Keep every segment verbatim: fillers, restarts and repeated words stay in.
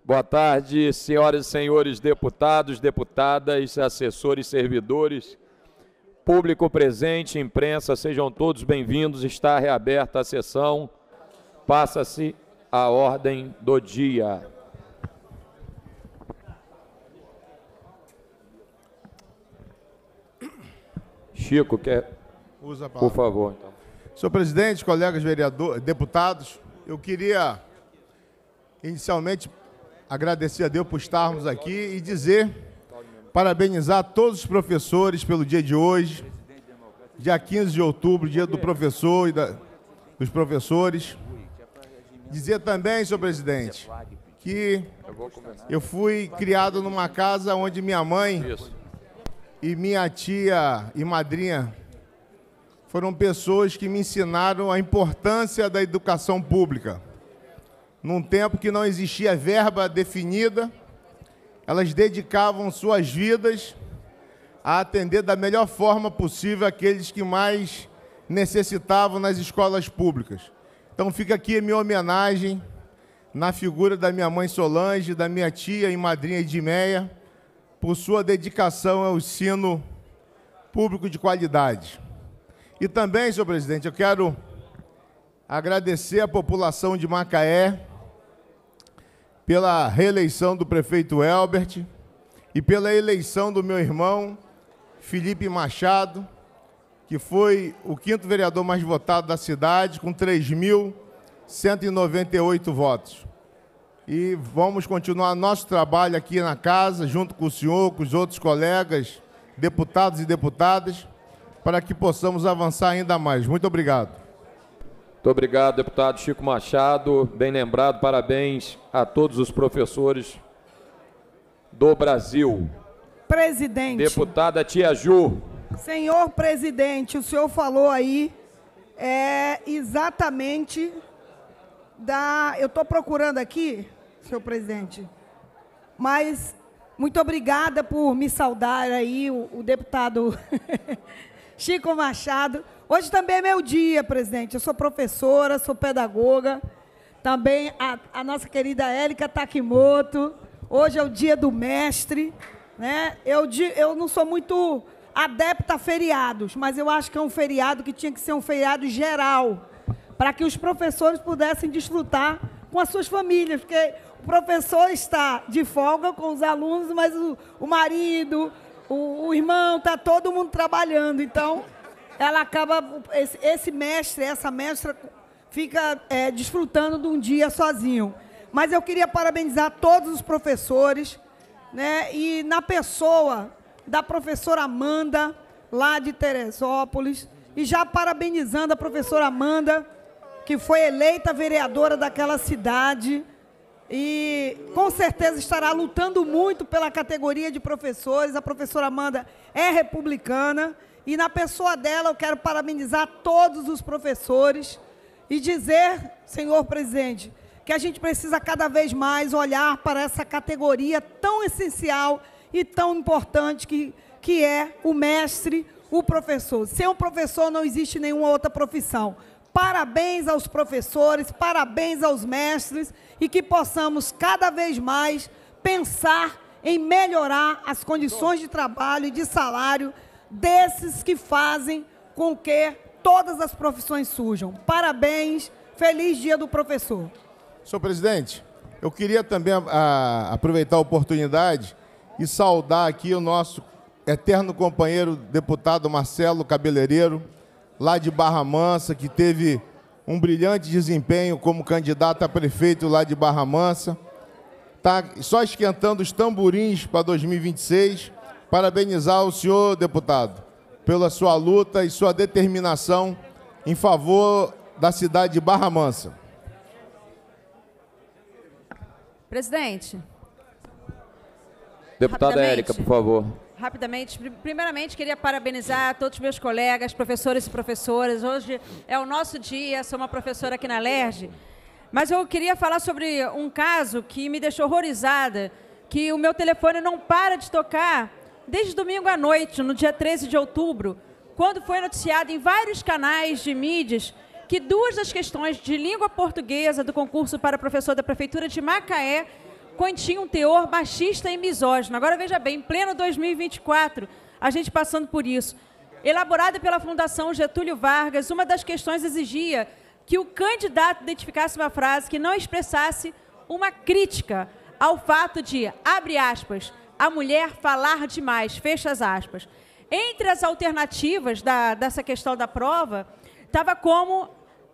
Boa tarde, senhoras e senhores deputados, deputadas, assessores, servidores, público presente, imprensa, sejam todos bem-vindos. Está reaberta a sessão. Passa-se a ordem do dia. Chico, quer? Usa a palavra. Por favor. Então. Senhor presidente, colegas vereadores, deputados, eu queria inicialmente agradecer a Deus por estarmos aqui e dizer, parabenizar todos os professores pelo dia de hoje, dia quinze de outubro, dia do professor e da, dos professores. Dizer também, senhor presidente, que eu fui criado numa casa onde minha mãe e minha tia e madrinha foram pessoas que me ensinaram a importância da educação pública. Num tempo que não existia verba definida, elas dedicavam suas vidas a atender da melhor forma possível aqueles que mais necessitavam nas escolas públicas. Então fica aqui a minha homenagem na figura da minha mãe Solange, da minha tia e madrinha Edmeia, por sua dedicação ao ensino público de qualidade. E também, senhor presidente, eu quero agradecer à população de Macaé pela reeleição do prefeito Elbert e pela eleição do meu irmão Felipe Machado, que foi o quinto vereador mais votado da cidade, com três mil cento e noventa e oito votos. E vamos continuar nosso trabalho aqui na casa, junto com o senhor, com os outros colegas, deputados e deputadas, para que possamos avançar ainda mais. Muito obrigado. Muito obrigado, deputado Chico Machado. Bem lembrado, parabéns a todos os professores do Brasil. Presidente. Deputada Tia Ju. Senhor presidente, o senhor falou aí é, exatamente da... Eu estou procurando aqui, senhor presidente, mas muito obrigada por me saudar aí, o, o deputado Chico Machado. Hoje também é meu dia, presidente. Eu sou professora, sou pedagoga. Também a, a nossa querida Érica Takimoto. Hoje é o dia do mestre, né? Eu, eu não sou muito adepta a feriados, mas eu acho que é um feriado que tinha que ser um feriado geral, para que os professores pudessem desfrutar com as suas famílias, porque o professor está de folga com os alunos, mas o, o marido, o, o irmão, está todo mundo trabalhando. Então, ela acaba, esse, esse mestre, essa mestra, fica é, desfrutando de um dia sozinho. Mas eu queria parabenizar todos os professores, né, e na pessoa da professora Amanda, lá de Teresópolis, e já parabenizando a professora Amanda, que foi eleita vereadora daquela cidade, e com certeza estará lutando muito pela categoria de professores. A professora Amanda é republicana, e na pessoa dela eu quero parabenizar todos os professores e dizer, senhor presidente, que a gente precisa cada vez mais olhar para essa categoria tão essencial e tão importante que, que é o mestre, o professor. Sem o professor não existe nenhuma outra profissão. Parabéns aos professores, parabéns aos mestres, e que possamos cada vez mais pensar em melhorar as condições de trabalho e de salário desses que fazem com que todas as profissões surjam. Parabéns, feliz dia do professor. Senhor presidente, eu queria também a, a, aproveitar a oportunidade e saudar aqui o nosso eterno companheiro deputado Marcelo Cabeleireiro, lá de Barra Mansa, que teve um brilhante desempenho como candidato a prefeito lá de Barra Mansa. Está só esquentando os tamborins para dois mil e vinte e seis. Parabenizar o senhor, deputado, pela sua luta e sua determinação em favor da cidade de Barra Mansa. Presidente. Deputada Érica, por favor. Rapidamente, primeiramente, queria parabenizar todos os meus colegas, professores e professoras. Hoje é o nosso dia, sou uma professora aqui na Alerj, mas eu queria falar sobre um caso que me deixou horrorizada, que o meu telefone não para de tocar desde domingo à noite, no dia treze de outubro, quando foi noticiado em vários canais de mídias que duas das questões de língua portuguesa do concurso para professor da Prefeitura de Macaé continha um teor machista e misógino. Agora, veja bem, em pleno dois mil e vinte e quatro, a gente passando por isso. Elaborada pela Fundação Getúlio Vargas, uma das questões exigia que o candidato identificasse uma frase que não expressasse uma crítica ao fato de, abre aspas, a mulher falar demais, fecha as aspas. Entre as alternativas da, dessa questão da prova, estava como,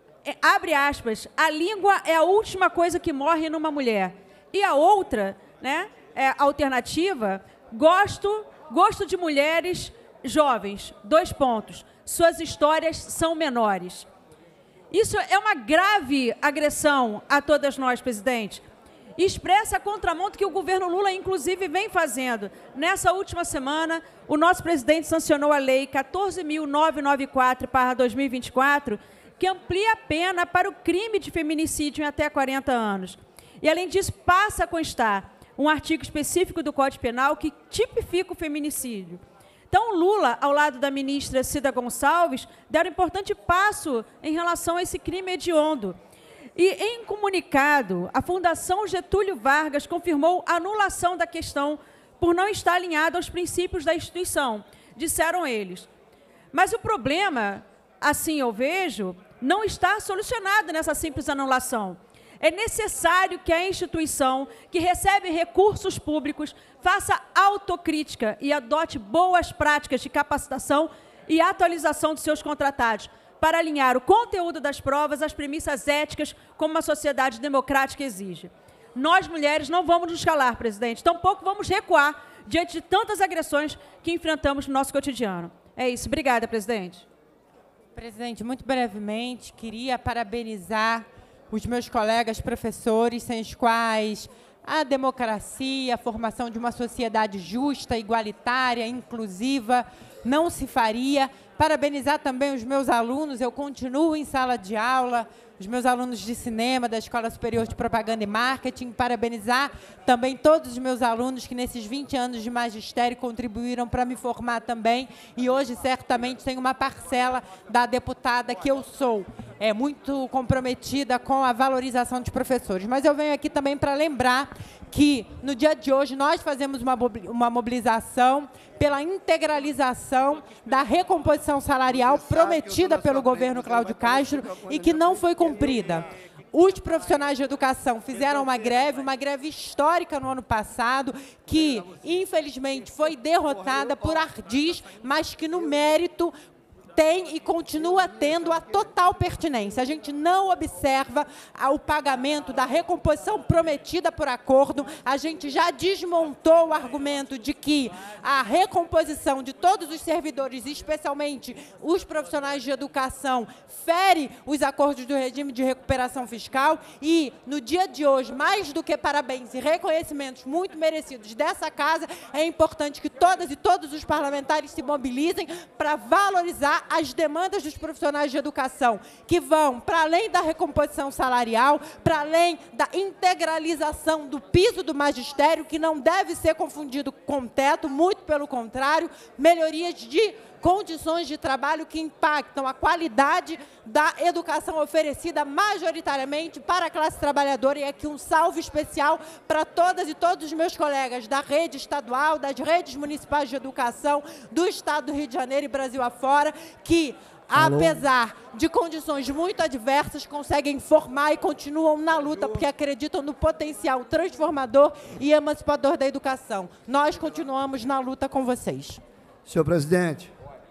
abre aspas, a língua é a última coisa que morre numa mulher. E a outra, né, é, alternativa, gosto, gosto de mulheres jovens, dois pontos, suas histórias são menores. Isso é uma grave agressão a todas nós, presidente. E expressa a contramonto que o governo Lula, inclusive, vem fazendo. Nessa última semana, o nosso presidente sancionou a Lei quatorze mil novecentos e noventa e quatro barra dois mil e vinte e quatro, que amplia a pena para o crime de feminicídio em até quarenta anos. E, além disso, passa a constar um artigo específico do Código Penal que tipifica o feminicídio. Então, o Lula, ao lado da ministra Cida Gonçalves, deram um importante passo em relação a esse crime hediondo. E, em comunicado, a Fundação Getúlio Vargas confirmou a anulação da questão por não estar alinhada aos princípios da instituição, disseram eles. Mas o problema, assim eu vejo, não está solucionado nessa simples anulação. É necessário que a instituição, que recebe recursos públicos, faça autocrítica e adote boas práticas de capacitação e atualização de seus contratados, para alinhar o conteúdo das provas às premissas éticas como uma sociedade democrática exige. Nós, mulheres, não vamos nos calar, presidente, tampouco vamos recuar diante de tantas agressões que enfrentamos no nosso cotidiano. É isso. Obrigada, presidente. Presidente, muito brevemente, queria parabenizar os meus colegas professores, sem os quais a democracia, a formação de uma sociedade justa, igualitária, inclusiva, não se faria. Parabenizar também os meus alunos, eu continuo em sala de aula, os meus alunos de cinema da Escola Superior de Propaganda e Marketing, parabenizar também todos os meus alunos que nesses vinte anos de magistério contribuíram para me formar também, e hoje certamente tem uma parcela da deputada que eu sou, é muito comprometida com a valorização dos professores. Mas eu venho aqui também para lembrar que no dia de hoje nós fazemos uma, uma mobilização pela integralização da recomposição salarial prometida pelo governo Cláudio Castro e que não foi cumprida. Os profissionais de educação fizeram uma greve, uma greve histórica no ano passado, que, infelizmente, foi derrotada por ardis, mas que, no mérito, tem e continua tendo a total pertinência. A gente não observa o pagamento da recomposição prometida por acordo. A gente já desmontou o argumento de que a recomposição de todos os servidores, especialmente os profissionais de educação, fere os acordos do regime de recuperação fiscal. E, no dia de hoje, mais do que parabéns e reconhecimentos muito merecidos dessa casa, é importante que todas e todos os parlamentares se mobilizem para valorizar as demandas dos profissionais de educação, que vão para além da recomposição salarial, para além da integralização do piso do magistério, que não deve ser confundido com teto, muito pelo contrário, melhorias de condições de trabalho que impactam a qualidade da educação oferecida majoritariamente para a classe trabalhadora. E aqui um salve especial para todas e todos os meus colegas da rede estadual, das redes municipais de educação, do Estado do Rio de Janeiro e Brasil afora, que, Alô? apesar de condições muito adversas, conseguem formar e continuam na luta, porque acreditam no potencial transformador e emancipador da educação. Nós continuamos na luta com vocês. Senhor presidente.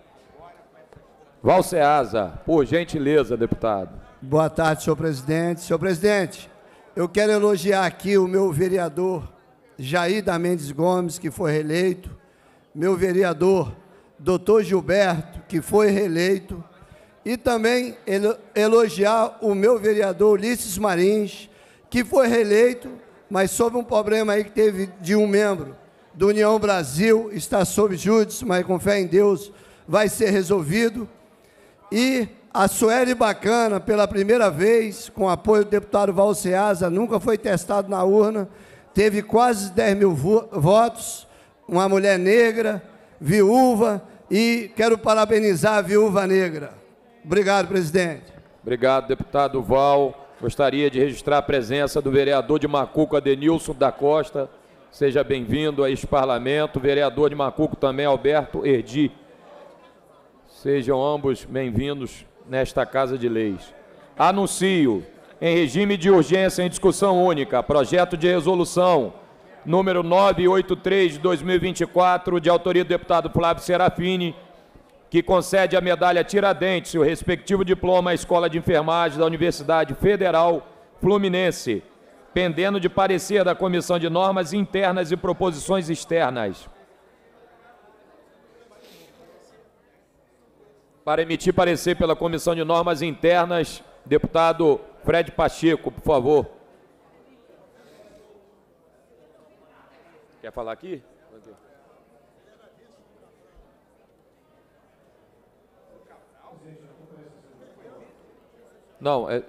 Valceasa, por gentileza, deputado. Boa tarde, senhor presidente. Senhor presidente, eu quero elogiar aqui o meu vereador Jair da Mendes Gomes, que foi reeleito, meu vereador doutor Gilberto, que foi reeleito, e também elogiar o meu vereador Ulisses Marins, que foi reeleito, mas sob um problema aí que teve de um membro do União Brasil, está sob júdice, mas com fé em Deus vai ser resolvido. E a Sueli Bacana, pela primeira vez, com apoio do deputado Valceasa, nunca foi testado na urna, teve quase dez mil vo votos, uma mulher negra, viúva, e quero parabenizar a viúva negra. Obrigado, presidente. Obrigado, deputado Val. Gostaria de registrar a presença do vereador de Macuco, Adenilson da Costa. Seja bem-vindo a este parlamento. Vereador de Macuco também, Alberto Erdi. Sejam ambos bem-vindos nesta Casa de Leis. Anuncio, em regime de urgência em discussão única, projeto de resolução número novecentos e oitenta e três de dois mil e vinte e quatro, de autoria do deputado Flávio Serafini, que concede a medalha Tiradentes e o respectivo diploma à Escola de Enfermagem da Universidade Federal Fluminense, pendendo de parecer da Comissão de Normas Internas e Proposições Externas. Para emitir parecer pela Comissão de Normas Internas, deputado Fred Pacheco, por favor. Quer falar aqui? Não, é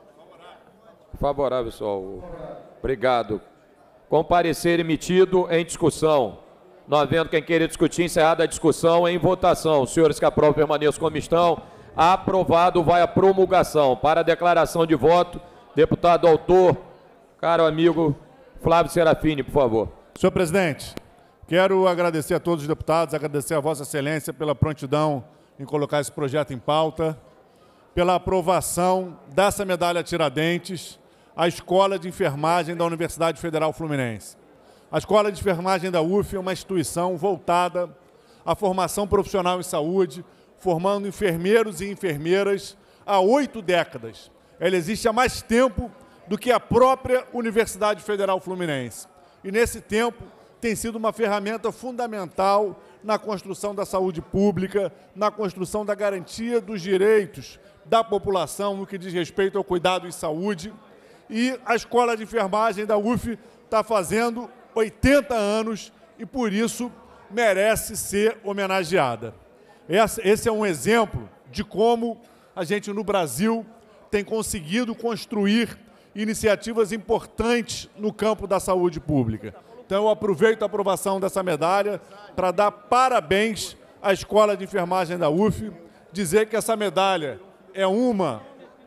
favorável, pessoal. Obrigado. Com parecer emitido em discussão. Não havendo quem queira discutir, encerrada a discussão, em votação. Os senhores que aprovam permaneçam como estão. Aprovado, vai a promulgação. Para a declaração de voto, deputado autor, caro amigo Flávio Serafini, por favor. Senhor presidente, quero agradecer a todos os deputados, agradecer a Vossa Excelência pela prontidão em colocar esse projeto em pauta, pela aprovação dessa medalha Tiradentes à Escola de Enfermagem da Universidade Federal Fluminense. A Escola de Enfermagem da U F é uma instituição voltada à formação profissional em saúde, formando enfermeiros e enfermeiras há oito décadas. Ela existe há mais tempo do que a própria Universidade Federal Fluminense. E, nesse tempo, tem sido uma ferramenta fundamental na construção da saúde pública, na construção da garantia dos direitos da população no que diz respeito ao cuidado em saúde. E a Escola de Enfermagem da U F está fazendo oitenta anos e, por isso, merece ser homenageada. Esse é um exemplo de como a gente, no Brasil, tem conseguido construir iniciativas importantes no campo da saúde pública. Então, eu aproveito a aprovação dessa medalha para dar parabéns à Escola de Enfermagem da U F, dizer que essa medalha é uma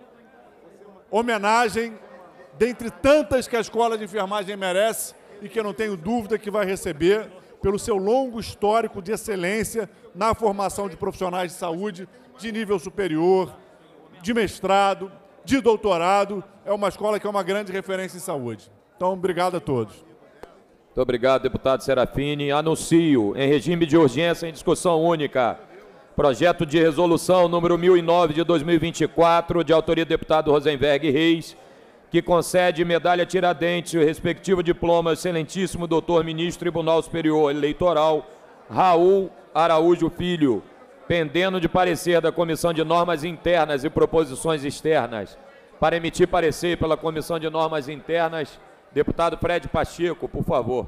homenagem dentre tantas que a Escola de Enfermagem merece e que eu não tenho dúvida que vai receber pelo seu longo histórico de excelência na formação de profissionais de saúde de nível superior, de mestrado, de doutorado. É uma escola que é uma grande referência em saúde. Então, obrigado a todos. Muito obrigado, deputado Serafini. Anuncio, em regime de urgência em discussão única, projeto de resolução número mil e nove de dois mil e vinte e quatro, de autoria do deputado Rosenberg Reis, que concede medalha Tiradentes e o respectivo diploma ao excelentíssimo doutor ministro Tribunal Superior Eleitoral, Raul Araújo Filho, pendendo de parecer da Comissão de Normas Internas e Proposições Externas. Para emitir parecer pela Comissão de Normas Internas, deputado Fred Pacheco, por favor.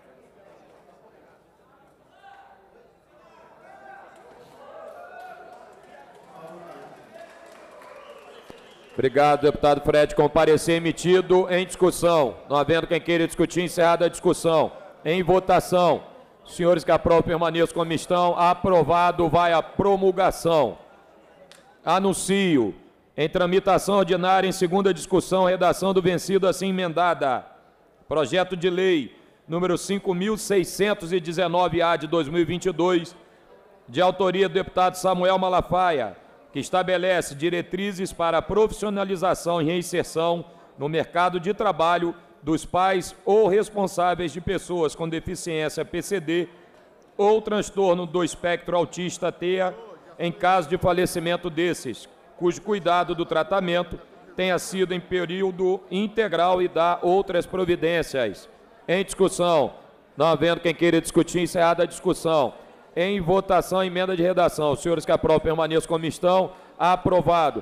Obrigado, deputado Fred. Com parecer emitido em discussão. Não havendo quem queira discutir, encerrada a discussão. Em votação. Senhores que aprovam, permaneçam como estão. Aprovado, vai a promulgação. Anuncio, em tramitação ordinária, em segunda discussão, redação do vencido assim emendada. Projeto de lei número cinco mil seiscentos e dezenove A de dois mil e vinte e dois, de autoria do deputado Samuel Malafaia, que estabelece diretrizes para a profissionalização e reinserção no mercado de trabalho dos pais ou responsáveis de pessoas com deficiência P C D ou transtorno do espectro autista T E A, em caso de falecimento desses, cujo cuidado do tratamento tenha sido em período integral e dá outras providências. Em discussão, não havendo quem queira discutir, encerrada a discussão. Em votação, emenda de redação. Os senhores que aprovam, permaneçam como estão. Aprovado.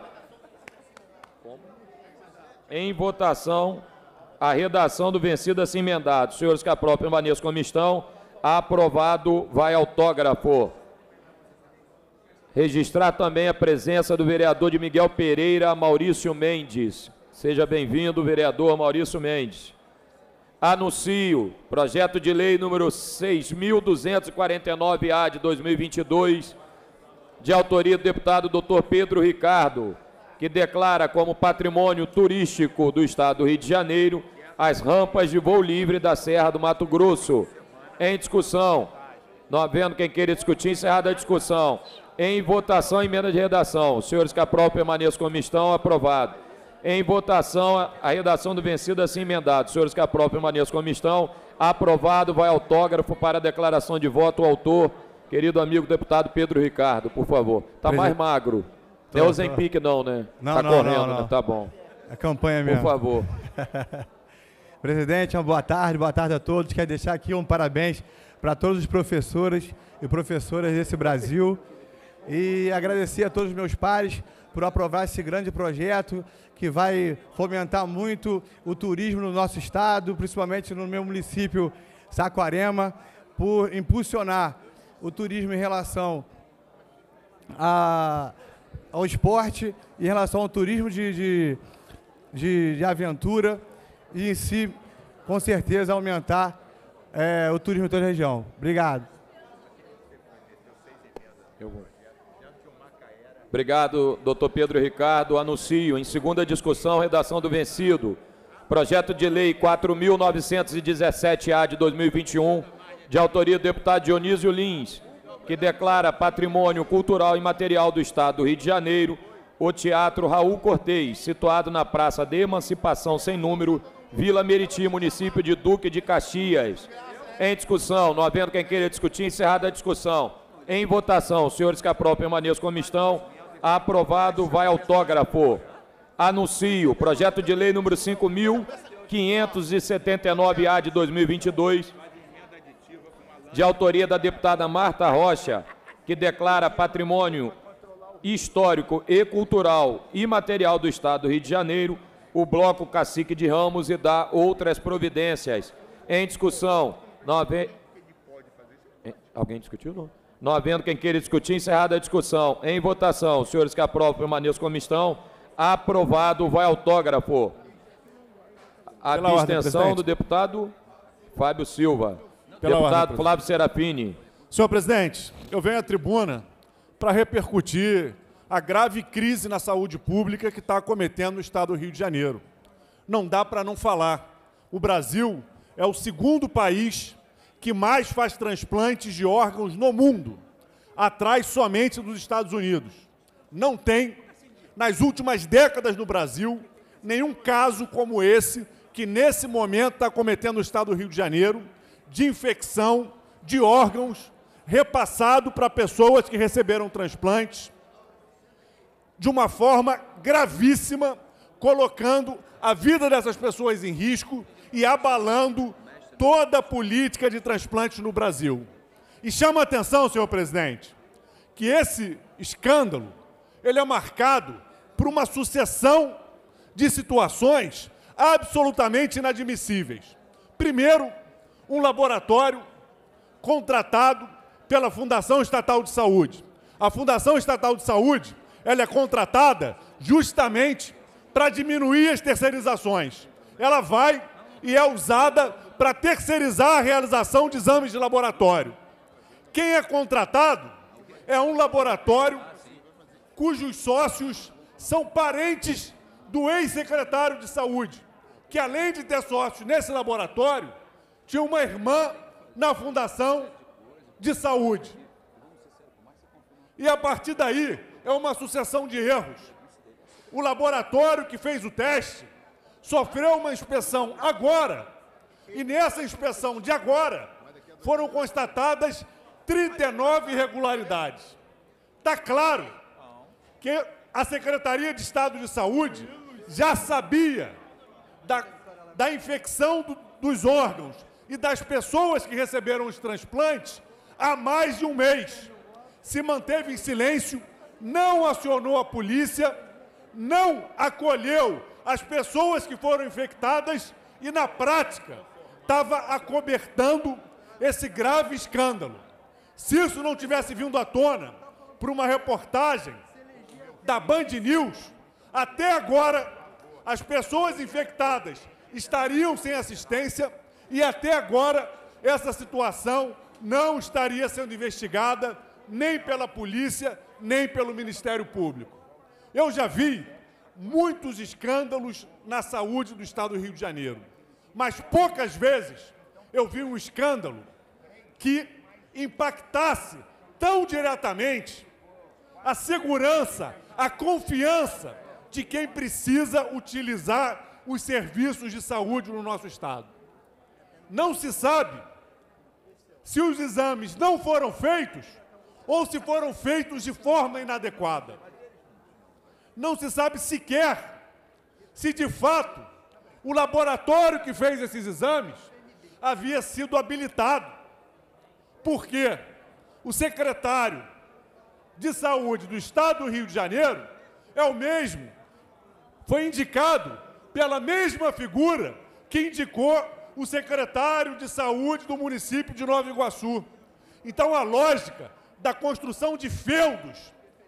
Em votação, a redação do vencido assim emendado. Os senhores que aprovam, permaneçam como estão. Aprovado, vai autógrafo. Registrar também a presença do vereador de Miguel Pereira, Maurício Mendes. Seja bem-vindo, vereador Maurício Mendes. Anuncio, projeto de lei número seis mil duzentos e quarenta e nove A de dois mil e vinte e dois, de autoria do deputado doutor Pedro Ricardo, que declara como patrimônio turístico do Estado do Rio de Janeiro as rampas de voo livre da Serra do Mato Grosso. Em discussão. Não havendo quem queira discutir, encerrada a discussão. Em votação, emenda de redação. Os senhores que aprovam permaneçam como estão, aprovado. Em votação, a redação do vencido assim emendado. Os senhores que aprovam permaneçam como estão, aprovado. Vai autógrafo para a declaração de voto o autor, querido amigo deputado Pedro Ricardo, por favor. Está mais magro. Não é o Zempic não, né? Não, Está não, correndo, não, não. né? Tá bom. A campanha mesmo. Por favor. Presidente, uma boa tarde, boa tarde a todos. Quero deixar aqui um parabéns para todos os professores e professoras desse Brasil e agradecer a todos os meus pares por aprovar esse grande projeto que vai fomentar muito o turismo no nosso estado, principalmente no meu município Saquarema, por impulsionar o turismo em relação a, ao esporte, em relação ao turismo de, de, de, de aventura e, em si, com certeza, aumentar é, o turismo em toda a região. Obrigado. Eu vou. Obrigado, doutor Pedro Ricardo. Anuncio, em segunda discussão, redação do vencido. Projeto de lei quatro mil novecentos e dezessete A de dois mil e vinte e um, de autoria do deputado Dionísio Lins, que declara patrimônio cultural e material do Estado do Rio de Janeiro o Teatro Raul Cortez, situado na Praça de Emancipação Sem Número, Vila Meriti, município de Duque de Caxias. Em discussão, não havendo quem queira discutir, encerrada a discussão. Em votação, os senhores que aprovam permaneçam como estão. Aprovado, vai autógrafo. Anuncio, projeto de lei número cinco mil quinhentos e setenta e nove A de dois mil e vinte e dois, de autoria da deputada Marta Rocha, que declara patrimônio histórico e cultural e material do Estado do Rio de Janeiro, o Bloco Cacique de Ramos e dá outras providências. Em discussão, não havendo... Alguém discutiu, não? Não havendo quem queira discutir, encerrada a discussão. Em votação, os senhores que aprovam permaneçam como estão. Aprovado, vai autógrafo. A Pela ordem, abstenção presidente. do deputado Fábio Silva. Pela Deputado ordem, Flávio Serafini. Senhor presidente, eu venho à tribuna para repercutir a grave crise na saúde pública que está acometendo o Estado do Rio de Janeiro. Não dá para não falar. O Brasil é o segundo país que mais faz transplantes de órgãos no mundo, atrás somente dos Estados Unidos. Não tem, nas últimas décadas no Brasil, nenhum caso como esse, que nesse momento está acometendo o Estado do Rio de Janeiro, de infecção de órgãos repassado para pessoas que receberam transplantes, de uma forma gravíssima, colocando a vida dessas pessoas em risco e abalando toda a política de transplantes no Brasil. E chama a atenção, senhor presidente, que esse escândalo ele é marcado por uma sucessão de situações absolutamente inadmissíveis. Primeiro, um laboratório contratado pela Fundação Estatal de Saúde. A Fundação Estatal de Saúde ela é contratada justamente para diminuir as terceirizações. Ela vai e é usada para terceirizar a realização de exames de laboratório. Quem é contratado é um laboratório cujos sócios são parentes do ex-secretário de Saúde, que além de ter sócios nesse laboratório, tinha uma irmã na Fundação de Saúde. E a partir daí é uma sucessão de erros. O laboratório que fez o teste sofreu uma inspeção agora, e nessa inspeção de agora foram constatadas trinta e nove irregularidades. Está claro que a Secretaria de Estado de Saúde já sabia da, da infecção do, dos órgãos e das pessoas que receberam os transplantes há mais de um mês. Se manteve em silêncio, não acionou a polícia, não acolheu as pessoas que foram infectadas e, na prática, estava acobertando esse grave escândalo. Se isso não tivesse vindo à tona por uma reportagem da Band News, até agora as pessoas infectadas estariam sem assistência e até agora essa situação não estaria sendo investigada nem pela polícia, nem pelo Ministério Público. Eu já vi muitos escândalos na saúde do Estado do Rio de Janeiro, mas poucas vezes eu vi um escândalo que impactasse tão diretamente a segurança, a confiança de quem precisa utilizar os serviços de saúde no nosso Estado. Não se sabe se os exames não foram feitos ou se foram feitos de forma inadequada. Não se sabe sequer se, de fato, o laboratório que fez esses exames havia sido habilitado, porque o secretário de Saúde do Estado do Rio de Janeiro é o mesmo, foi indicado pela mesma figura que indicou o secretário de Saúde do município de Nova Iguaçu. Então, a lógica da construção de feudos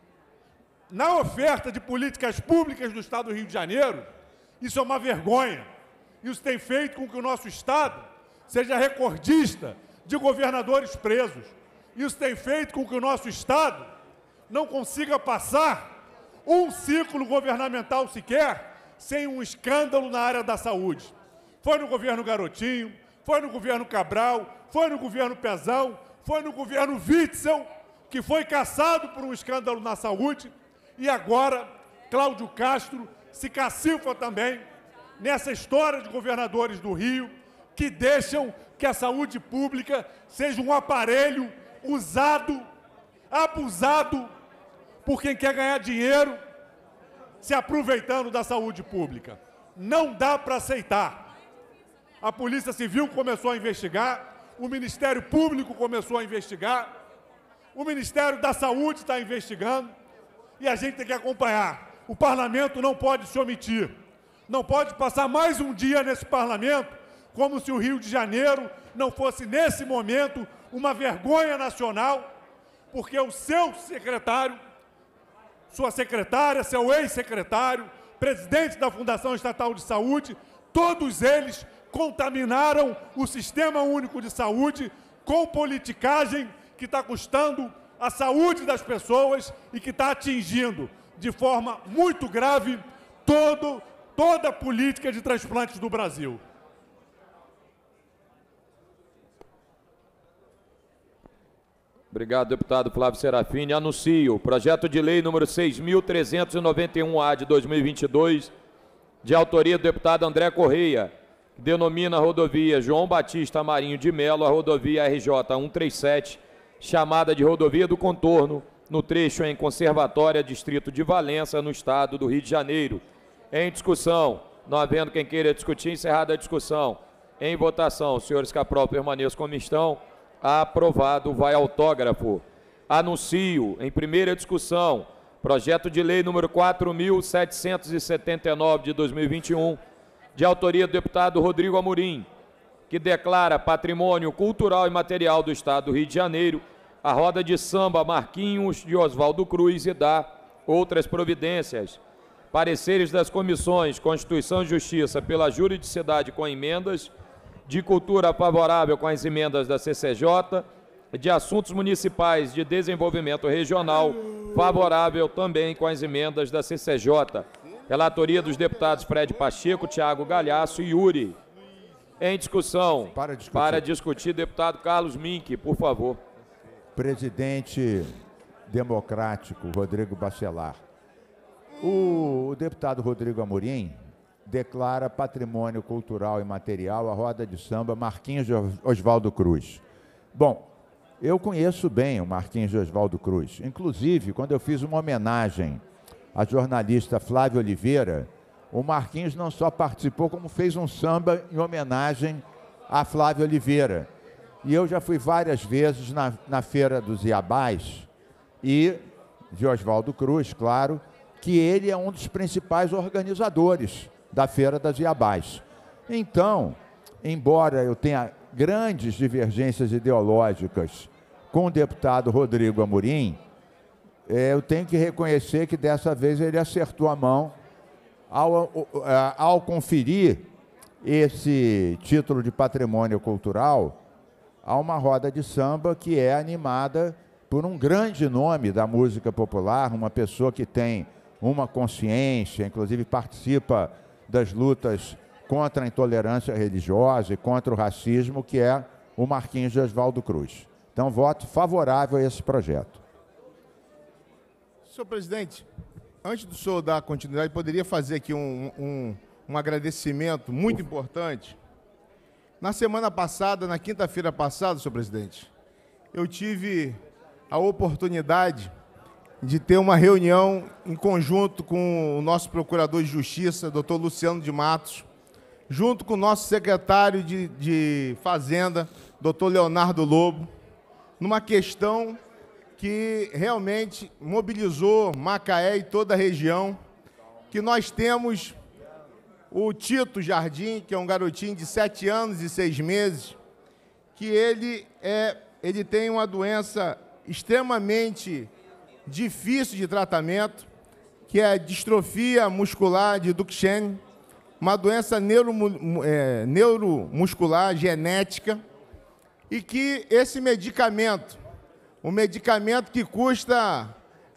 na oferta de políticas públicas do Estado do Rio de Janeiro, isso é uma vergonha. Isso tem feito com que o nosso Estado seja recordista de governadores presos. Isso tem feito com que o nosso Estado não consiga passar um ciclo governamental sequer sem um escândalo na área da saúde. Foi no governo Garotinho, foi no governo Cabral, foi no governo Pezão, foi no governo Witzel, que foi cassado por um escândalo na saúde, e agora Cláudio Castro se cacifa também nessa história de governadores do Rio que deixam que a saúde pública seja um aparelho usado, abusado por quem quer ganhar dinheiro se aproveitando da saúde pública. Não dá para aceitar. A Polícia Civil começou a investigar, o Ministério Público começou a investigar, o Ministério da Saúde está investigando e a gente tem que acompanhar. O Parlamento não pode se omitir. Não pode passar mais um dia nesse Parlamento como se o Rio de Janeiro não fosse, nesse momento, uma vergonha nacional, porque o seu secretário, sua secretária, seu ex-secretário, presidente da Fundação Estatal de Saúde, todos eles contaminaram o Sistema Único de Saúde com politicagem que está custando a saúde das pessoas e que está atingindo de forma muito grave todo, toda a política de transplantes do Brasil. Obrigado, deputado Flávio Serafini. Anuncio o projeto de lei número seis mil trezentos e noventa e um A de dois mil e vinte e dois, de autoria do deputado André Correia, que denomina a rodovia João Batista Marinho de Melo a rodovia R J cento e trinta e sete, chamada de Rodovia do Contorno, no trecho em Conservatória, distrito de Valença, no estado do Rio de Janeiro. Em discussão, não havendo quem queira discutir, encerrada a discussão. Em votação, senhores Caprol permaneçam como estão. Aprovado, vai autógrafo. Anuncio, em primeira discussão, projeto de lei número quatro mil setecentos e setenta e nove de dois mil e vinte e um, de autoria do deputado Rodrigo Amorim, que declara patrimônio cultural e material do Estado do Rio de Janeiro a roda de samba Marquinhos de Oswaldo Cruz e dá outras providências. Pareceres das comissões Constituição e Justiça pela juridicidade com emendas, de Cultura favorável com as emendas da C C J, de Assuntos Municipais de Desenvolvimento Regional favorável também com as emendas da C C J. Relatoria dos deputados Fred Pacheco, Tiago Galhaço e Yuri. Em discussão, para discutir, para discutir deputado Carlos Mink, por favor. Presidente democrático Rodrigo Bacelar. O, o deputado Rodrigo Amorim declara patrimônio cultural e material a roda de samba Marquinhos de Oswaldo Cruz. Bom, eu conheço bem o Marquinhos de Oswaldo Cruz. Inclusive, quando eu fiz uma homenagem à jornalista Flávia Oliveira, o Marquinhos não só participou, como fez um samba em homenagem à Flávia Oliveira. E eu já fui várias vezes na, na Feira dos Iabás e de Oswaldo Cruz, claro, que ele é um dos principais organizadores da Feira das Iabás. Então, embora eu tenha grandes divergências ideológicas com o deputado Rodrigo Amorim, é, eu tenho que reconhecer que dessa vez ele acertou a mão ao, ao conferir esse título de patrimônio cultural a uma roda de samba que é animada por um grande nome da música popular, uma pessoa que tem uma consciência, inclusive participa das lutas contra a intolerância religiosa e contra o racismo, que é o Marquinhos de Oswaldo Cruz. Então, voto favorável a esse projeto. Senhor presidente, antes do senhor dar continuidade, poderia fazer aqui um, um, um agradecimento muito importante. Na semana passada, na quinta-feira passada, senhor presidente, eu tive a oportunidade de ter uma reunião em conjunto com o nosso procurador de justiça, doutor Luciano de Matos, junto com o nosso secretário de, de Fazenda, doutor Leonardo Lobo, numa questão que realmente mobilizou Macaé e toda a região, que nós temos o Tito Jardim, que é um garotinho de sete anos e seis meses, que ele, é, ele tem uma doença extremamente difícil de tratamento, que é a distrofia muscular de Duchenne, uma doença neuro, é, neuromuscular genética, e que esse medicamento, um medicamento que custa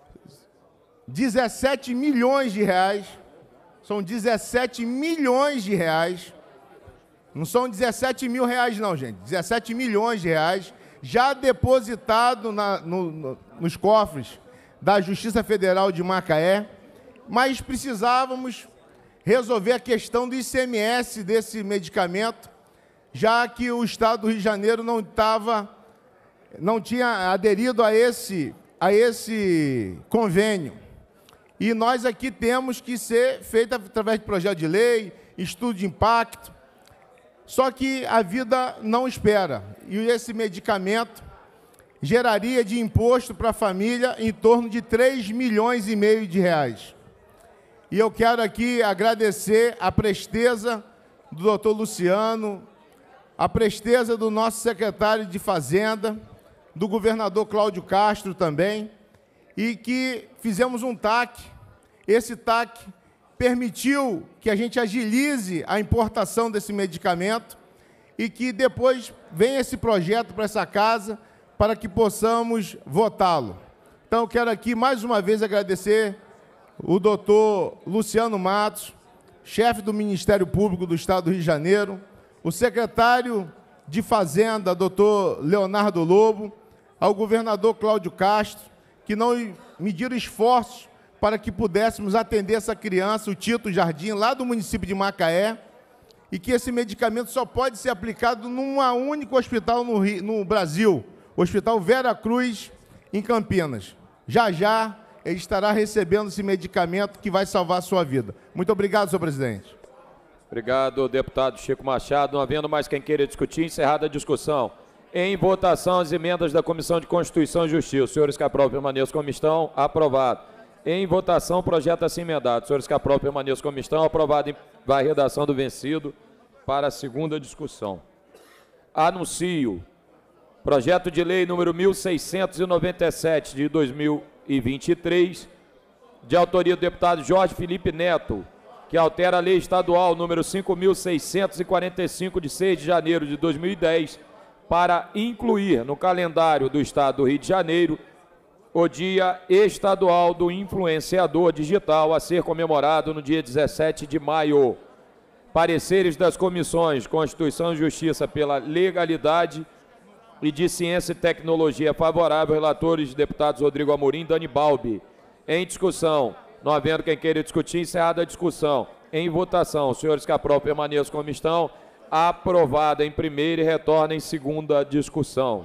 dezessete milhões de reais, são dezessete milhões de reais, não são dezessete mil reais não, gente, dezessete milhões de reais, já depositado na, no, no, nos cofres da Justiça Federal de Macaé, mas precisávamos resolver a questão do I C M S desse medicamento, já que o Estado do Rio de Janeiro não estava, não tinha aderido a esse, a esse convênio. E nós aqui temos que ser feito através de projeto de lei, estudo de impacto, só que a vida não espera. E esse medicamento geraria de imposto para a família em torno de três milhões e meio de reais. E eu quero aqui agradecer a presteza do doutor Luciano, a presteza do nosso secretário de Fazenda, do governador Cláudio Castro também, e que fizemos um T A C. Esse T A C permitiu que a gente agilize a importação desse medicamento e que depois venha esse projeto para essa casa para que possamos votá-lo. Então, eu quero aqui mais uma vez agradecer o doutor Luciano Matos, chefe do Ministério Público do Estado do Rio de Janeiro, o secretário de Fazenda, doutor Leonardo Lobo, ao governador Cláudio Castro, que não mediram esforços para que pudéssemos atender essa criança, o Tito Jardim, lá do município de Macaé, e que esse medicamento só pode ser aplicado num único hospital no, Rio, no Brasil, o Hospital Vera Cruz, em Campinas. Já, já, ele estará recebendo esse medicamento que vai salvar a sua vida. Muito obrigado, senhor presidente. Obrigado, deputado Chico Machado. Não havendo mais quem queira discutir, encerrada a discussão. Em votação, as emendas da Comissão de Constituição e Justiça. Os senhores que aprovam permaneçam como estão. Aprovado. Em votação, projeto assim emendado. Os senhores que aprovam permaneçam como estão. Aprovado. Vai a redação do vencido para a segunda discussão. Anuncio projeto de lei número mil seiscentos e noventa e sete de dois mil e vinte e três, de autoria do deputado Jorge Felipe Neto, que altera a lei estadual número cinco mil seiscentos e quarenta e cinco de seis de janeiro de dois mil e dez, para incluir no calendário do Estado do Rio de Janeiro o Dia Estadual do Influenciador Digital, a ser comemorado no dia dezessete de maio. Pareceres das comissões Constituição e Justiça pela Legalidade e de Ciência e Tecnologia favorável, relatores deputados Rodrigo Amorim e Dani Balbi. Em discussão, não havendo quem queira discutir, encerrada a discussão. Em votação, os senhores que aprovam permaneçam como estão. Aprovada em primeira e retorna em segunda discussão.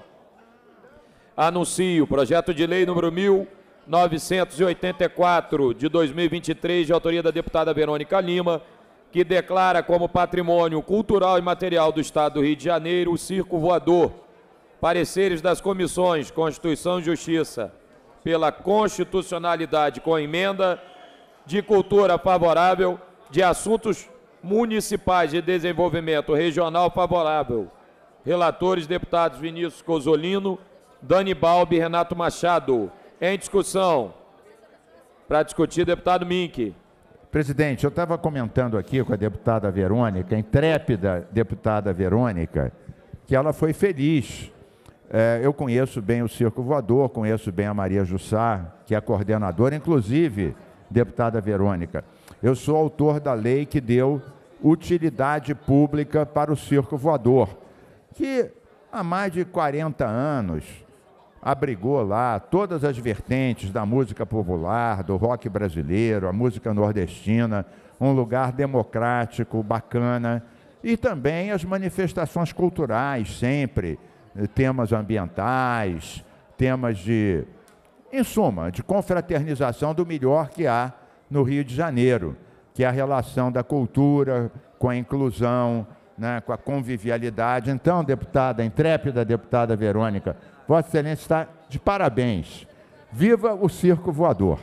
Anuncio projeto de lei número mil novecentos e oitenta e quatro de dois mil e vinte e três, de autoria da deputada Verônica Lima, que declara como patrimônio cultural e material do Estado do Rio de Janeiro o Circo Voador. Pareceres das comissões Constituição e Justiça pela constitucionalidade com emenda, de cultura favorável, de assuntos municipais de desenvolvimento regional favorável. Relatores, deputados Vinícius Cozzolino, Dani Balbi e Renato Machado. Em discussão, para discutir, deputado Mink. Presidente, eu estava comentando aqui com a deputada Verônica, a intrépida deputada Verônica, que ela foi feliz. É, eu conheço bem o Circo Voador, conheço bem a Maria Jussá, que é coordenadora, inclusive deputada Verônica. Eu sou autor da lei que deu utilidade pública para o circo voador, que há mais de quarenta anos abrigou lá todas as vertentes da música popular, do rock brasileiro, a música nordestina, um lugar democrático, bacana, e também as manifestações culturais, sempre, temas ambientais, temas de, em suma, de confraternização do melhor que há no Rio de Janeiro, que é a relação da cultura com a inclusão, né, com a convivialidade. Então, deputada, intrépida deputada Verônica, Vossa Excelência está de parabéns. Viva o circo voador.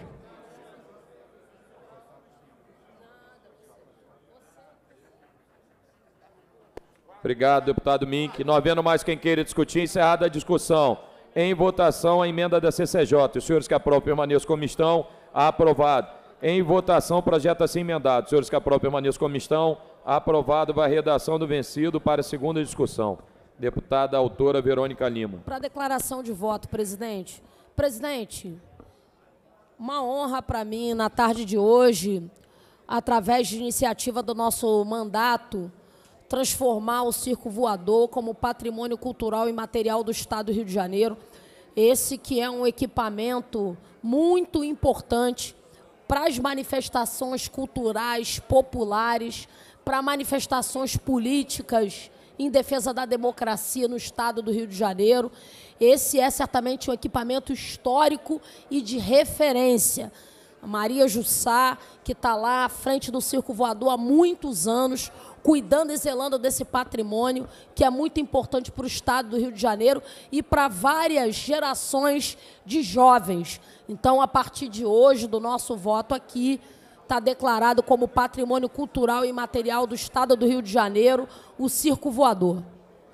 Obrigado, deputado Mink. Não havendo mais quem queira discutir, encerrada a discussão. Em votação, a emenda da C C J. Os senhores que aprovam permaneçam como estão. Aprovado. Em votação, o projeto assim emendado. Os senhores que aprovam permaneçam como estão. Aprovado. Vai a redação do vencido para a segunda discussão. Deputada autora Verônica Lima. Para declaração de voto, presidente. Presidente, uma honra para mim, na tarde de hoje, através de iniciativa do nosso mandato, transformar o circo voador como patrimônio cultural e material do Estado do Rio de Janeiro. Esse que é um equipamento muito importante para as manifestações culturais, populares, para manifestações políticas em defesa da democracia no Estado do Rio de Janeiro. Esse é certamente um equipamento histórico e de referência. A Maria Jussá, que está lá à frente do circo voador há muitos anos, cuidando e zelando desse patrimônio, que é muito importante para o Estado do Rio de Janeiro e para várias gerações de jovens. Então, a partir de hoje, do nosso voto aqui, está declarado como patrimônio cultural e imaterial do Estado do Rio de Janeiro, o circo voador.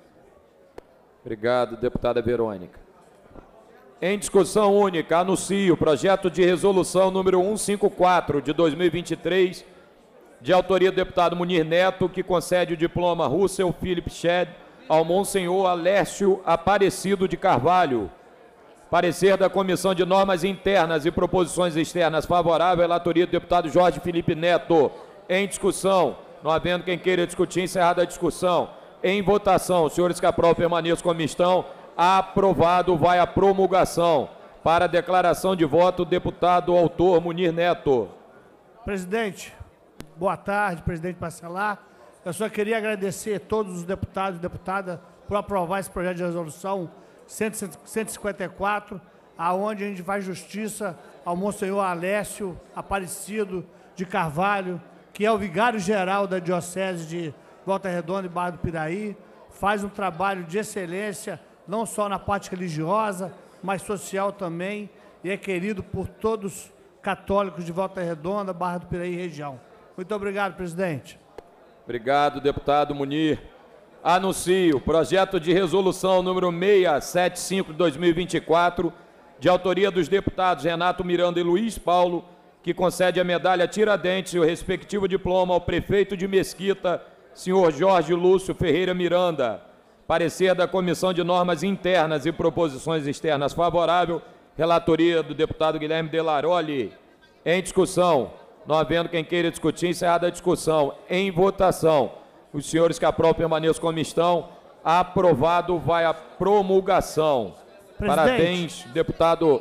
Obrigado, deputada Verônica. Em discussão única, anuncio o projeto de resolução número cento e cinquenta e quatro de dois mil e vinte e três, de autoria do deputado Munir Neto, que concede o diploma Russell Philip Shedd ao Monsenhor Alércio Aparecido de Carvalho. Parecer da Comissão de Normas Internas e Proposições Externas favorável, relatoria do deputado Jorge Felipe Neto. Em discussão, não havendo quem queira discutir, encerrada a discussão. Em votação, os senhores que aprovam permaneçam como estão. Aprovado, vai a promulgação. Para a declaração de voto, o deputado autor Munir Neto. Presidente, boa tarde, presidente Bacelar. Eu só queria agradecer a todos os deputados e deputadas por aprovar esse projeto de resolução cento e cinquenta e quatro, aonde a gente faz justiça ao Monsenhor Alércio Aparecido de Carvalho, que é o vigário-geral da Diocese de Volta Redonda e Barra do Piraí, faz um trabalho de excelência, não só na parte religiosa, mas social também, e é querido por todos católicos de Volta Redonda, Barra do Piraí e região. Muito obrigado, presidente. Obrigado, deputado Munir. Anuncio o projeto de resolução número seiscentos e setenta e cinco de dois mil e vinte e quatro, de autoria dos deputados Renato Miranda e Luiz Paulo, que concede a medalha Tiradentes e o respectivo diploma ao prefeito de Mesquita, senhor Jorge Lúcio Ferreira Miranda. Parecer da Comissão de Normas Internas e Proposições Externas favorável, relatoria do deputado Guilherme Delaroli. Em discussão, não havendo quem queira discutir, encerrada a discussão. Em votação, os senhores que aprovam permaneçam como estão. Aprovado, vai a promulgação. Presidente. Parabéns, deputado.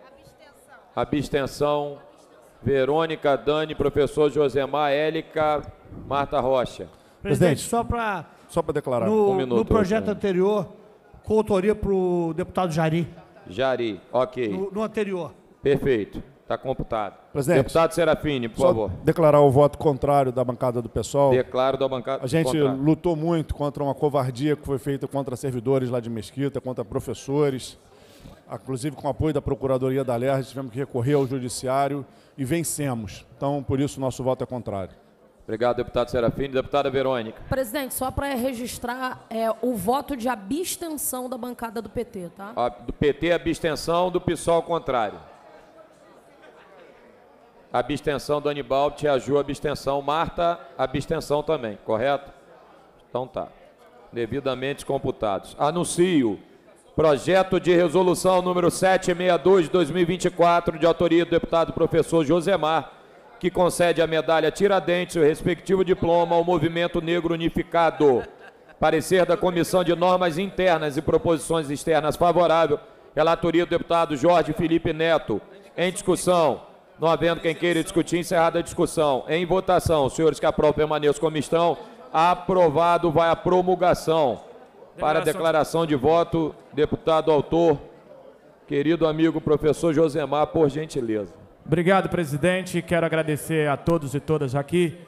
Abstenção. Verônica, Dani, professor Josemar, Élica, Marta Rocha. Presidente, só para... Só para declarar. No, Um minuto, no projeto um. anterior, com autoria para o deputado Jari. Jari, ok. No, no anterior. Perfeito. Está computado. Presidente, Deputado Serafini, por só favor. declarar o voto contrário da bancada do PSOL. Declaro da bancada A gente contrário. lutou muito contra uma covardia que foi feita contra servidores lá de Mesquita, contra professores, inclusive com apoio da Procuradoria da L E R J, tivemos que recorrer ao Judiciário e vencemos. Então, por isso, o nosso voto é contrário. Obrigado, deputado Serafini. Deputada Verônica. Presidente, só para registrar é, o voto de abstenção da bancada do P T, tá? A, do P T, abstenção, do PSOL, contrário. Abstenção do Aníbal, Tia Ju, abstenção. Marta, abstenção também, correto? Então tá. Devidamente computados. Anuncio projeto de resolução número setecentos e sessenta e dois de dois mil e vinte e quatro, de autoria do deputado professor Josemar, que concede a medalha Tiradentes e o respectivo diploma ao Movimento Negro Unificado. Parecer da Comissão de Normas Internas e Proposições Externas favorável. Relatoria do deputado Jorge Felipe Neto. Em discussão. Não havendo quem queira discutir, encerrada a discussão. Em votação, os senhores que aprovam permaneçam como estão. Aprovado, vai à promulgação. Para a declaração de voto, deputado autor, querido amigo professor Josemar, por gentileza. Obrigado, presidente. Quero agradecer a todos e todas aqui.